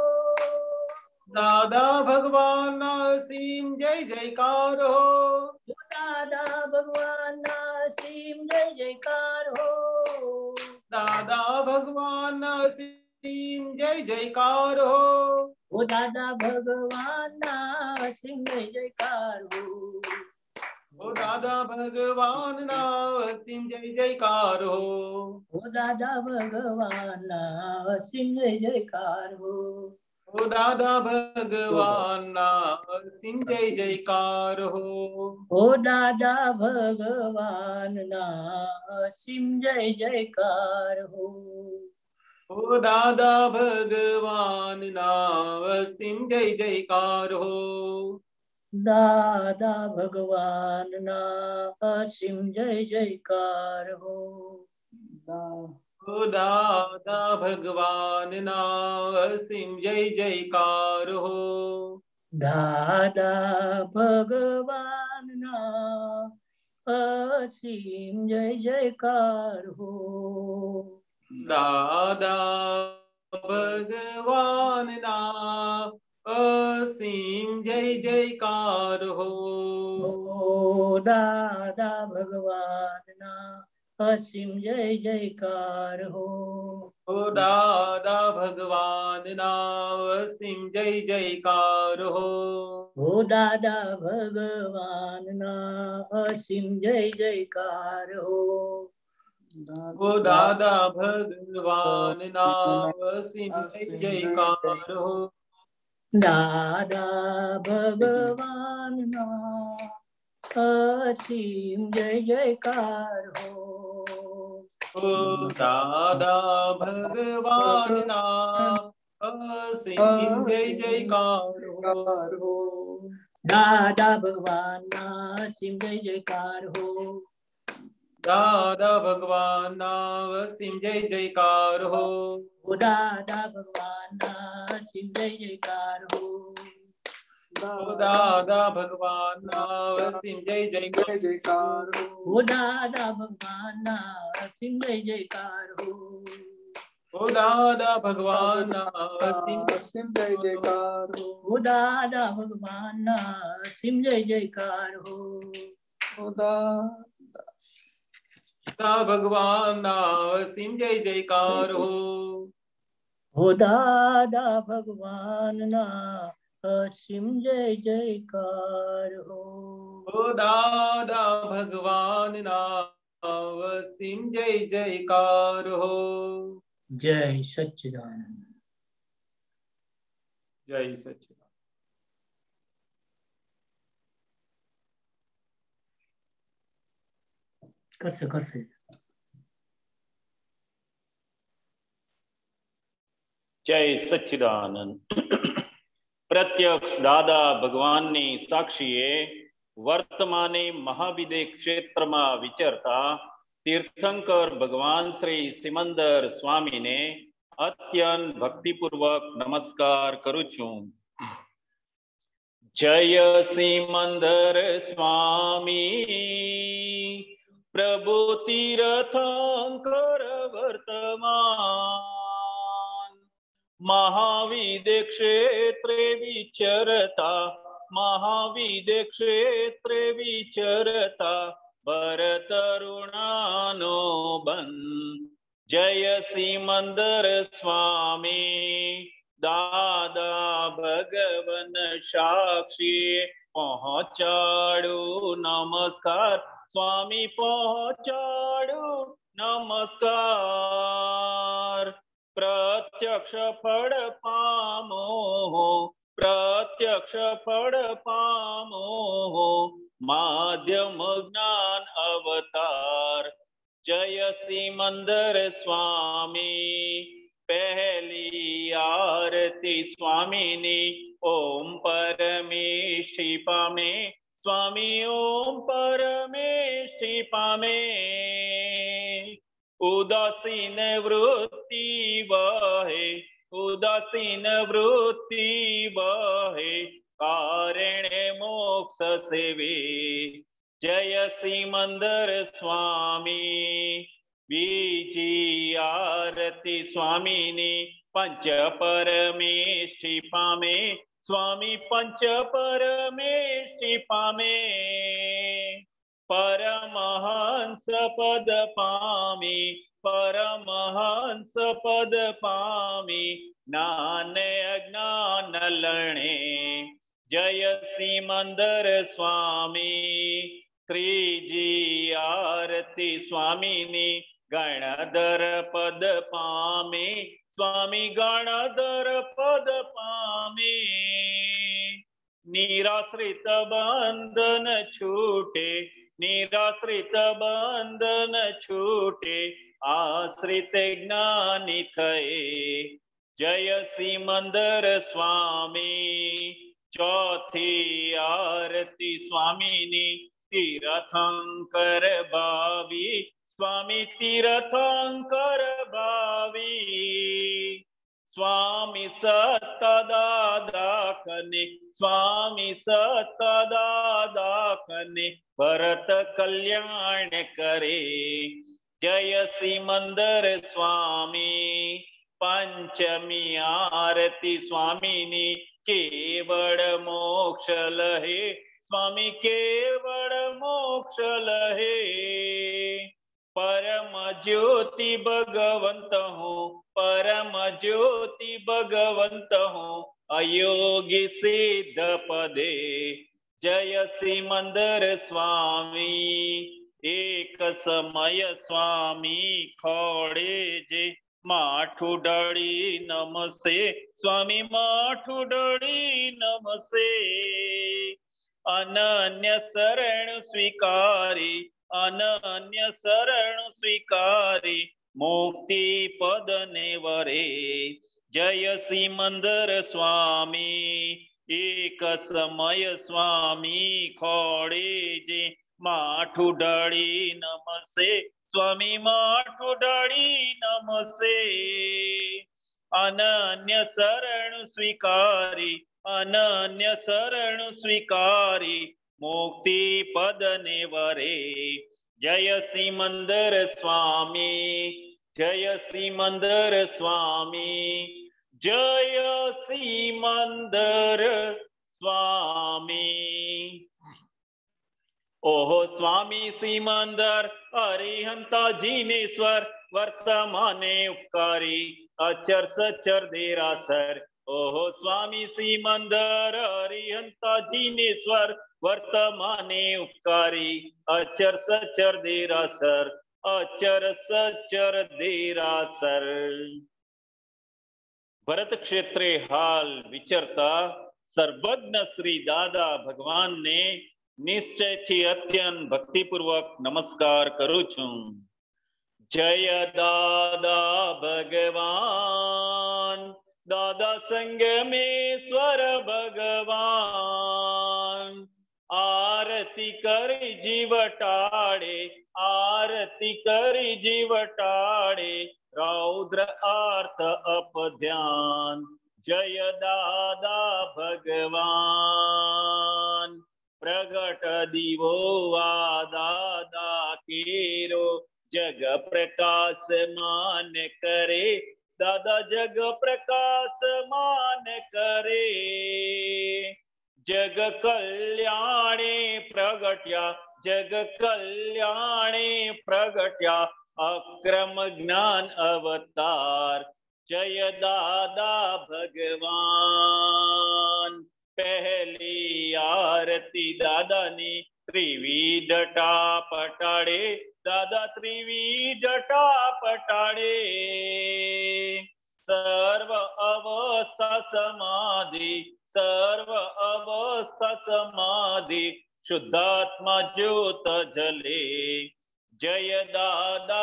दादा भगवान ना सिम जय जयकार हो। दादा भगवान ना सिम जय जयकार हो। दादा भगवान ना सिम जय जयकार हो। ओ दादा भगवान ना सिम जय जयकार हो। ओ दादा भगवान ना सिम जय जयकार हो। ओ दादा भगवान ना सिम जय जयकार हो। ओ दादा भगवान ना सिम जय जयकार हो। ओ दादा भगवान ना सिम जय जयकार हो। ओ दादा भगवान ना सिम जय जयकार हो। दादा भगवान ना सिम जय जयकार हो। ओ दादा भगवान ना सिम जय जयकार हो। दादा भगवान ना असीम जय जयकार हो। दादा भगवान ना असीम जय जयकार हो। ओ दादा भगवान ना असीम जय जयकार हो। ओ दादा भगवान ना असीम जय जयकार हो। ओ दादा भगवान ना असीम जय जयकार हो। ओ दादा भगवान ना असीम जय जयकार हो। दादा भगवान ना असीम जय जयकार हो। ओ दादा भगवान ना असीम जय जयकार हो। दादा भगवान ना असीम जय जयकार हो। दादा भगवान ना असीम जय जयकार हो। ओ दादा भगवान ना असीम जय जयकार हो। ओ दादा भगवान ना असीम जय जयकार जयकार हो दादा भगवान ना असीम जय जयकार हो ओ दादा भगवान ना असीम असीम जय जयकार हो हो दादा भगवान ना असीम जय जयकार हो ओ दादा भगवान ना असीम जय जयकार हो हो दादा भगवान ना असीम जय जयकार हो ओ दादा भगवान ना असीम जय जयकार हो जय सच्चिदानंद जय सच्चिदानंद कर से कर से जय सच्चिदानंद प्रत्यक्ष दादा भगवाननी साक्षीए वर्तमाने महाविदे क्षेत्रमा विचरता तीर्थंकर भगवान श्री सिमंदर स्वामी ने अत्यंत भक्तिपूर्वक नमस्कार करू छू। जय सिमंदर स्वामी प्रभु तीर्थंकर वर्तमान महाविदे क्षेत्रे विचरता महाविदे क्षेत्रे विचरता वर तरुणानो बंद जय सिमंदर स्वामी दादा भगवन साक्षी पहुंचाड़ू नमस्कार स्वामी पहुंचाड़ू नमस्कार प्रत्यक्ष फल पामो प्रत्यक्ष फल पामो माध्यम ज्ञान अवतार जय सिमंदर स्वामी पहली आरती स्वामी ने ओम परमेष्ठि पामे स्वामी ओम परमेष्ठि पामे उदासीन वृत्ति बहे उदासीन वृत्ति बहे कारण मोक्ष सेवे जय सिमंदर स्वामी बीजी आरती स्वामीनी पंच परमेष्ठि पामे स्वामी पंच परमेष्ठि पामे परमहंस पद पामी परमहंस पद पामी ज्ञान अज्ञान लणे जय सिमंदर स्वामी त्रिजी आरती स्वामीनी गणधर पद पामे स्वामी गणधर पद पामे निराश्रित बंधन छूटे निराश्रित बंधन छूटे आश्रित ज्ञानी थये जय सिमंदर स्वामी चौथी आरती स्वामीनी तीर्थंकर भावी स्वामी तीर्थंकर भावी स्वामी सत्तदादा कने स्वामी सत्तदादा कने भरत कल्याण करे जय सिमंदर स्वामी पंचमी आरती स्वामीनी केवल मोक्ष लहे स्वामी केवल मोक्ष लहे परम ज्योति भगवंत हूँ परम ज्योति भगवंत हूँ अयोगी सिद्ध पदे जय सिमंदर स्वामी एक समय स्वामी खोड़े जे माठू डड़ी नमसे स्वामी माठू डड़ी नमसे अनन्य शरण स्वीकारी अनन्य शरण स्वीकारी मुक्ति पद ने वरे जय सिमंदर स्वामी एक समय स्वामी खोड़े जे माठू डड़ी नमसे स्वामी माठू डड़ी नमसे अनन्य शरण स्वीकारी अनन्य शरण स्वीकारी मुक्ति पद ने वरे जय सिमंदर स्वामी जय सिमंदर स्वामी जय सिमंदर स्वामी। ओहो स्वामी सिमंदर अरिहंता जिनेश्वर वर्तमाने उपकारी अचर सचर देरासर। ओहो स्वामी सिमंदर अरिहंता जिनेश्वर वर्तमाने उपकारी अचर सचर देरासर अचर सचर देरासर। भरत क्षेत्रे हाल विचरता सर्वज्ञ श्री दादा भगवान ने निश्चय थी अत्यंत भक्तिपूर्वक नमस्कार करू छू। जय दादा भगवान दादा संगमेश्वर भगवान आरती करी जीवटाड़े आरती करी जीवटाड़े रौद्र आर्थ अपध्यान। जय दादा भगवान प्रगट दिवो वा दादा केरो जग प्रकाश मान करे दादा जग प्रकाश मान करे। जग कल्याणे प्रगट्या जग कल्याणे प्रगट्या अक्रम ज्ञान अवतार। जय दादा भगवान पहली आरती दादा ने त्रिवी जटा पटाड़े दादा त्रिवी जटा पटाड़े। सर्व अवस्था समाधि सर्व अवस्था समाधि शुद्धात्मा ज्योत जले। जय दादा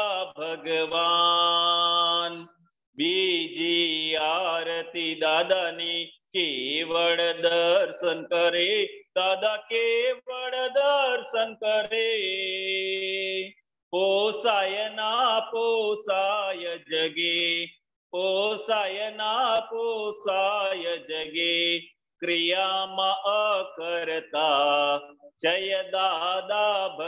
भगवान बीजी आरती दादा ने केवड़ दर्शन करे दादा केवड़ दर्शन करे। पोसाय ना पोसाय जगे पोसाय ना पोसाय जगे क्रिया मा अकरता। जय दादा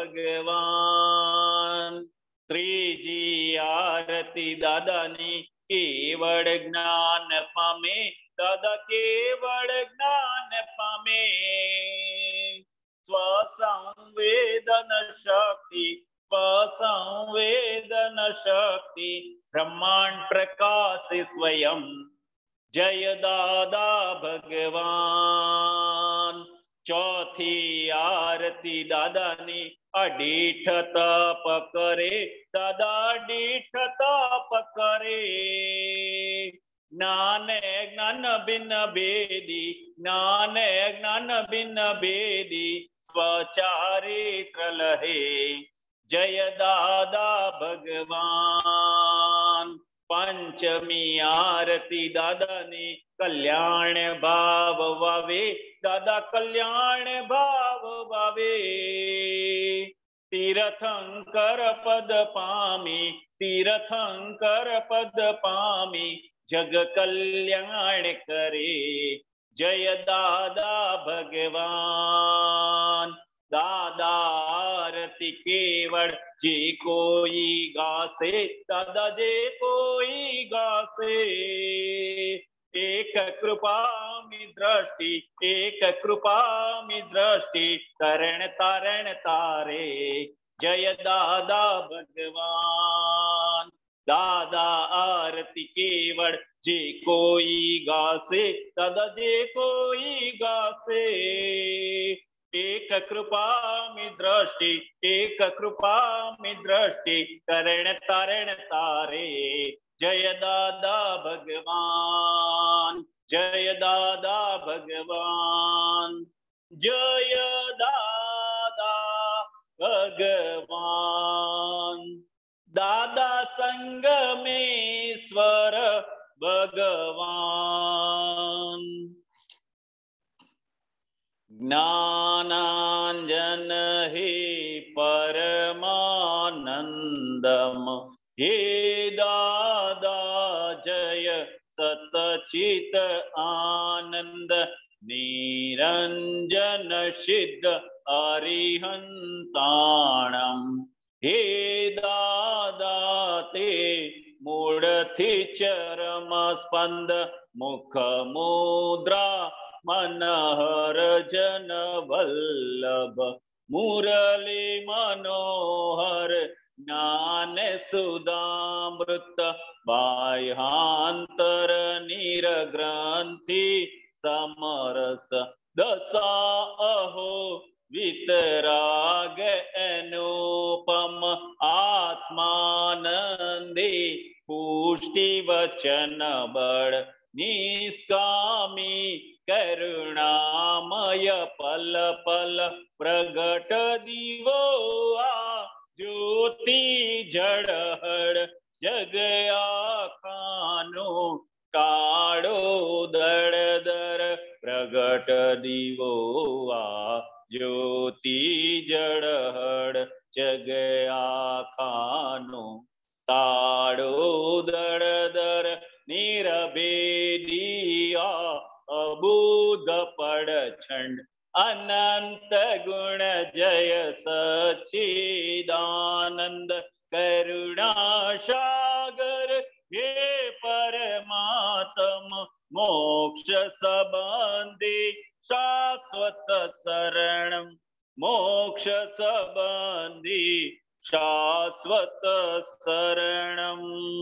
भगवान त्रीजी आरती दादा ने केवड़ ज्ञान पामे दादा केवड़ ज्ञान पामे। स्वसंवेदन शक्ति स्वसंवेदन शक्ति ब्रह्मांड प्रकाश स्वयं। जय दादा भगवान चौथी आरती दादा ने अडीठ तप करे दादा अडीठ तप करे। ज्ञान ज्ञान भिन्न भेदी ज्ञान ज्ञान भिन्न भेदी स्वचारित्र लहे। जय दादा भगवान पंचमी आरती दादा ने कल्याण भाव वावे दादा कल्याण भाव वावे। तीर्थंकर पद पामी तीर्थंकर पद पामी जग कल्याण करे। जय दादा भगवान दादा आरती केवड़ जे कोई गासे दादा जे कोई गासे। एक कृपा मी दृष्टि एक कृपा मी दृष्टि तरण तारण तारे। जय दादा भगवान दादा आरती केवड़ जे कोई गासे दादा जे कोई गासे। एक कृपा मी दृष्टि एक कृपा मी दृष्टि तरण तारण तारे। जय दादा भगवान जय दादा भगवान जय दादा भगवान। दादा संगमेश्वर भगवान ज्ञानांजन हे परमानंदम हे दादा जय सत चित आनंद निरंजन सिद्ध अरिहंताणम हे दादा ते मूढ़थि चरम स्पंद मुख मुद्रा मनहर जन वल्लभ मुरली मनोहर ज्ञान सुधामृत बाह्यांतर निरग्रंथि समरस दशा अहो वितराग अनुपम आत्मानंदे पुष्टि वचन बड़ निष्कामी करुणामय पल पल प्रगट दिवो आ ज्योति जड़हड़ जगया खानो काड़ो दड़ दर प्रगट दिवो आ ज्योति जड़हड़ जगया खानो ताड़ो दड़ दर निरभेदिया अबूध पड़ छंड अनंत गुण जय सच्चिदानंद करुणा सागर हे परमात्म मोक्ष संबंधी शाश्वत शरणम मोक्ष संबंधी शाश्वत शरणम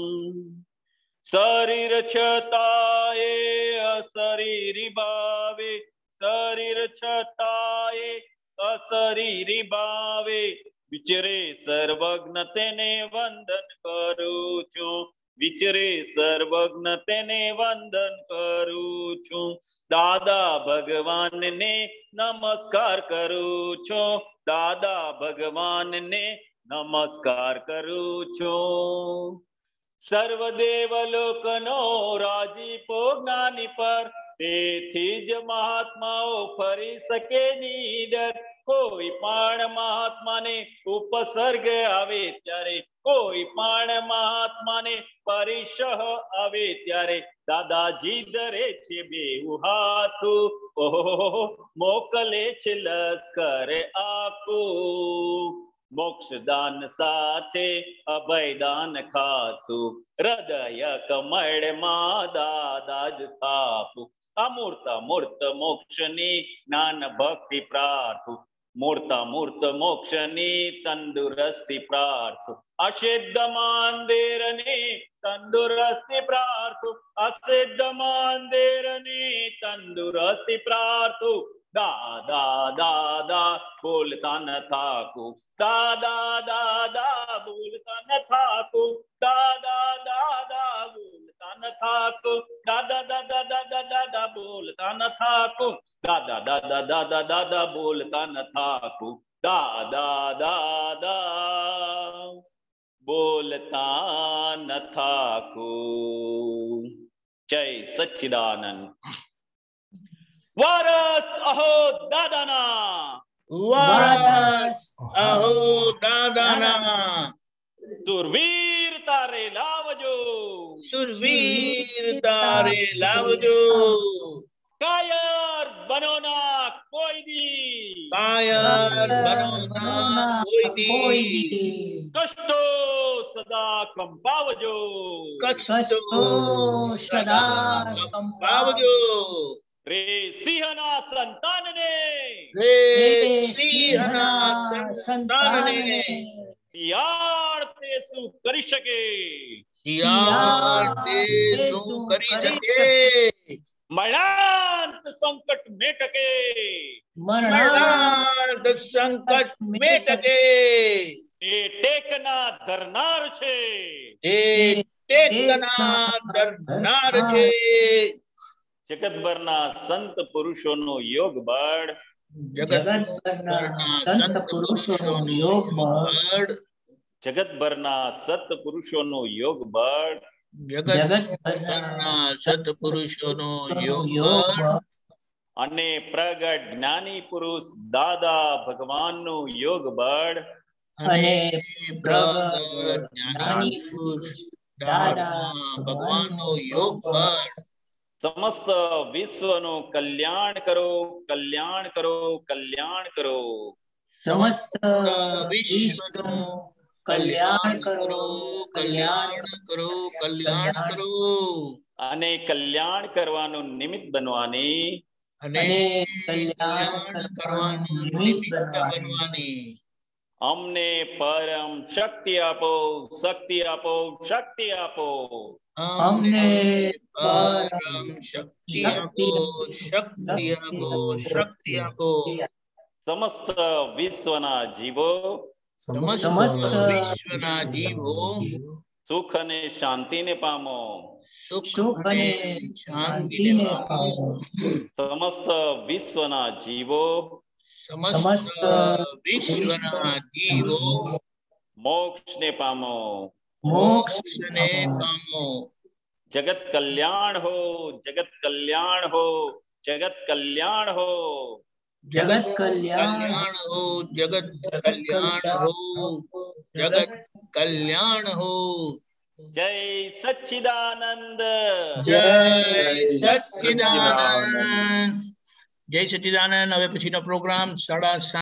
शरीर छताए अशरीरी भावे शरीर छताए अशरीरी भावे विचरे सर्वज्ञ तेने वंदन करूं छूं विचरे सर्वज्ञ तेने वंदन करूं छूं दादा भगवान ने नमस्कार करूं छूं दादा भगवान ने नमस्कार करूं छूं सर्वदेव लोकनो राजीपो ज्ञानी पर તેથી જ મહાત્માઓ ફરી શકે નીડર કોઈ પણ મહાત્માને ઉપસર્ગ આવે ત્યારે કોઈ પણ મહાત્માને પરિશહ આવે ત્યારે દાદાજી ધરે છે બેઉ હાથું ઓહો મોકલે છે લશ્કર આખું મોક્ષદાન સાથે અભયદાન ખાસું હૃદય કમળમાં દાદા જ સ્થાપું અમૂર્ત મૂર્ત મોક્ષની જ્ઞાન ભક્તિ પ્રાર્થું મૂર્ત મૂર્ત મોક્ષની તંદુરસ્તી પ્રાર્થું અસિદ્ધ માંદેરની તંદુરસ્તી પ્રાર્થું અસિદ્ધ માંદેરની તંદુરસ્તી પ્રાર્થું દાદા દાદા બોલતા ન થાકું દાદા દાદા બોલતા ન થાકું દાદા દાદા બોલતા ન થાકું દાદા દાદા દાદા દાદા બોલતા ન થાકું દાદા દાદા દાદા દાદા બોલતા ન થાકું દાદા દાદા બોલતા ન થાકું જય સચ્ચિદાનંદ વારસ અહો દાદાના વારસ અહો દાદાના સુરવીર તારે લાવજો સુરવીર તારે લાવજો કાયર બનો ના કોઈ દી કાયર બનો ના કોઈ દી કષ્ટો સદા કંપાવજો કષ્ટો સદા કંપાવજો રે સિંહના સંતાનને રે સિંહના સંતાનને શિયાળ તે શું કરી શકે શિયાળ તે શું કરી શકે મરણાંત સંકટ મેટકે મરણાંત સંકટ મેટકે એ ટેકના ધરનાર છે એ ટેકના ધરનાર છે જગતભરના સંત પુરુષોનો યોગ બળ જગતભરના સંત પુરુષોનો યોગ બળ જગતભરના સત પુરુષોનો યોગ બળ જગતભરના સત પુરુષોનો યોગ બળ અને પ્રગટ જ્ઞાની પુરુષ દાદા ભગવાનનું યોગ બળ અને પ્રગટ જ્ઞાની પુરુષ દાદા ભગવાનનો યોગ બળ समस्त विश्वનું કલ્યાણ કરો કલ્યાણ કરો કલ્યાણ કરો समस्त વિશ્વનું कल्याण करो કલ્યાણ કરો કલ્યાણ કરો અને કલ્યાણ કરવાનું નિમિત્ત બનવાની અને કલ્યાણ કરવાનું નિમિત્ત બનવાની અમને પરમ શક્તિ આપો શક્તિ આપો શક્તિ આપો અમને પરમ શક્તિ આપો શક્તિ આપો શક્તિ આપો સમસ્ત વિશ્વના જીવો સમસ્ત વિશ્વના જીવો સુખ અને શાંતિને પામો સુખ અને શાંતિને પામો સમસ્ત વિશ્વના જીવો સમસ્ત વિશ્વના જીવો મોક્ષને પામો મોક્ષને પામો જગત કલ્યાણ હો જગત કલ્યાણ હો જગત કલ્યાણ હો जगत कल्याण कल्याण हो जगत कल्याण हो जगत कल्याण हो जय सच्चिदानंद जय सच्चिदानंद जय सच्चिदानंद। હવે પછીનો પ્રોગ્રામ સાડા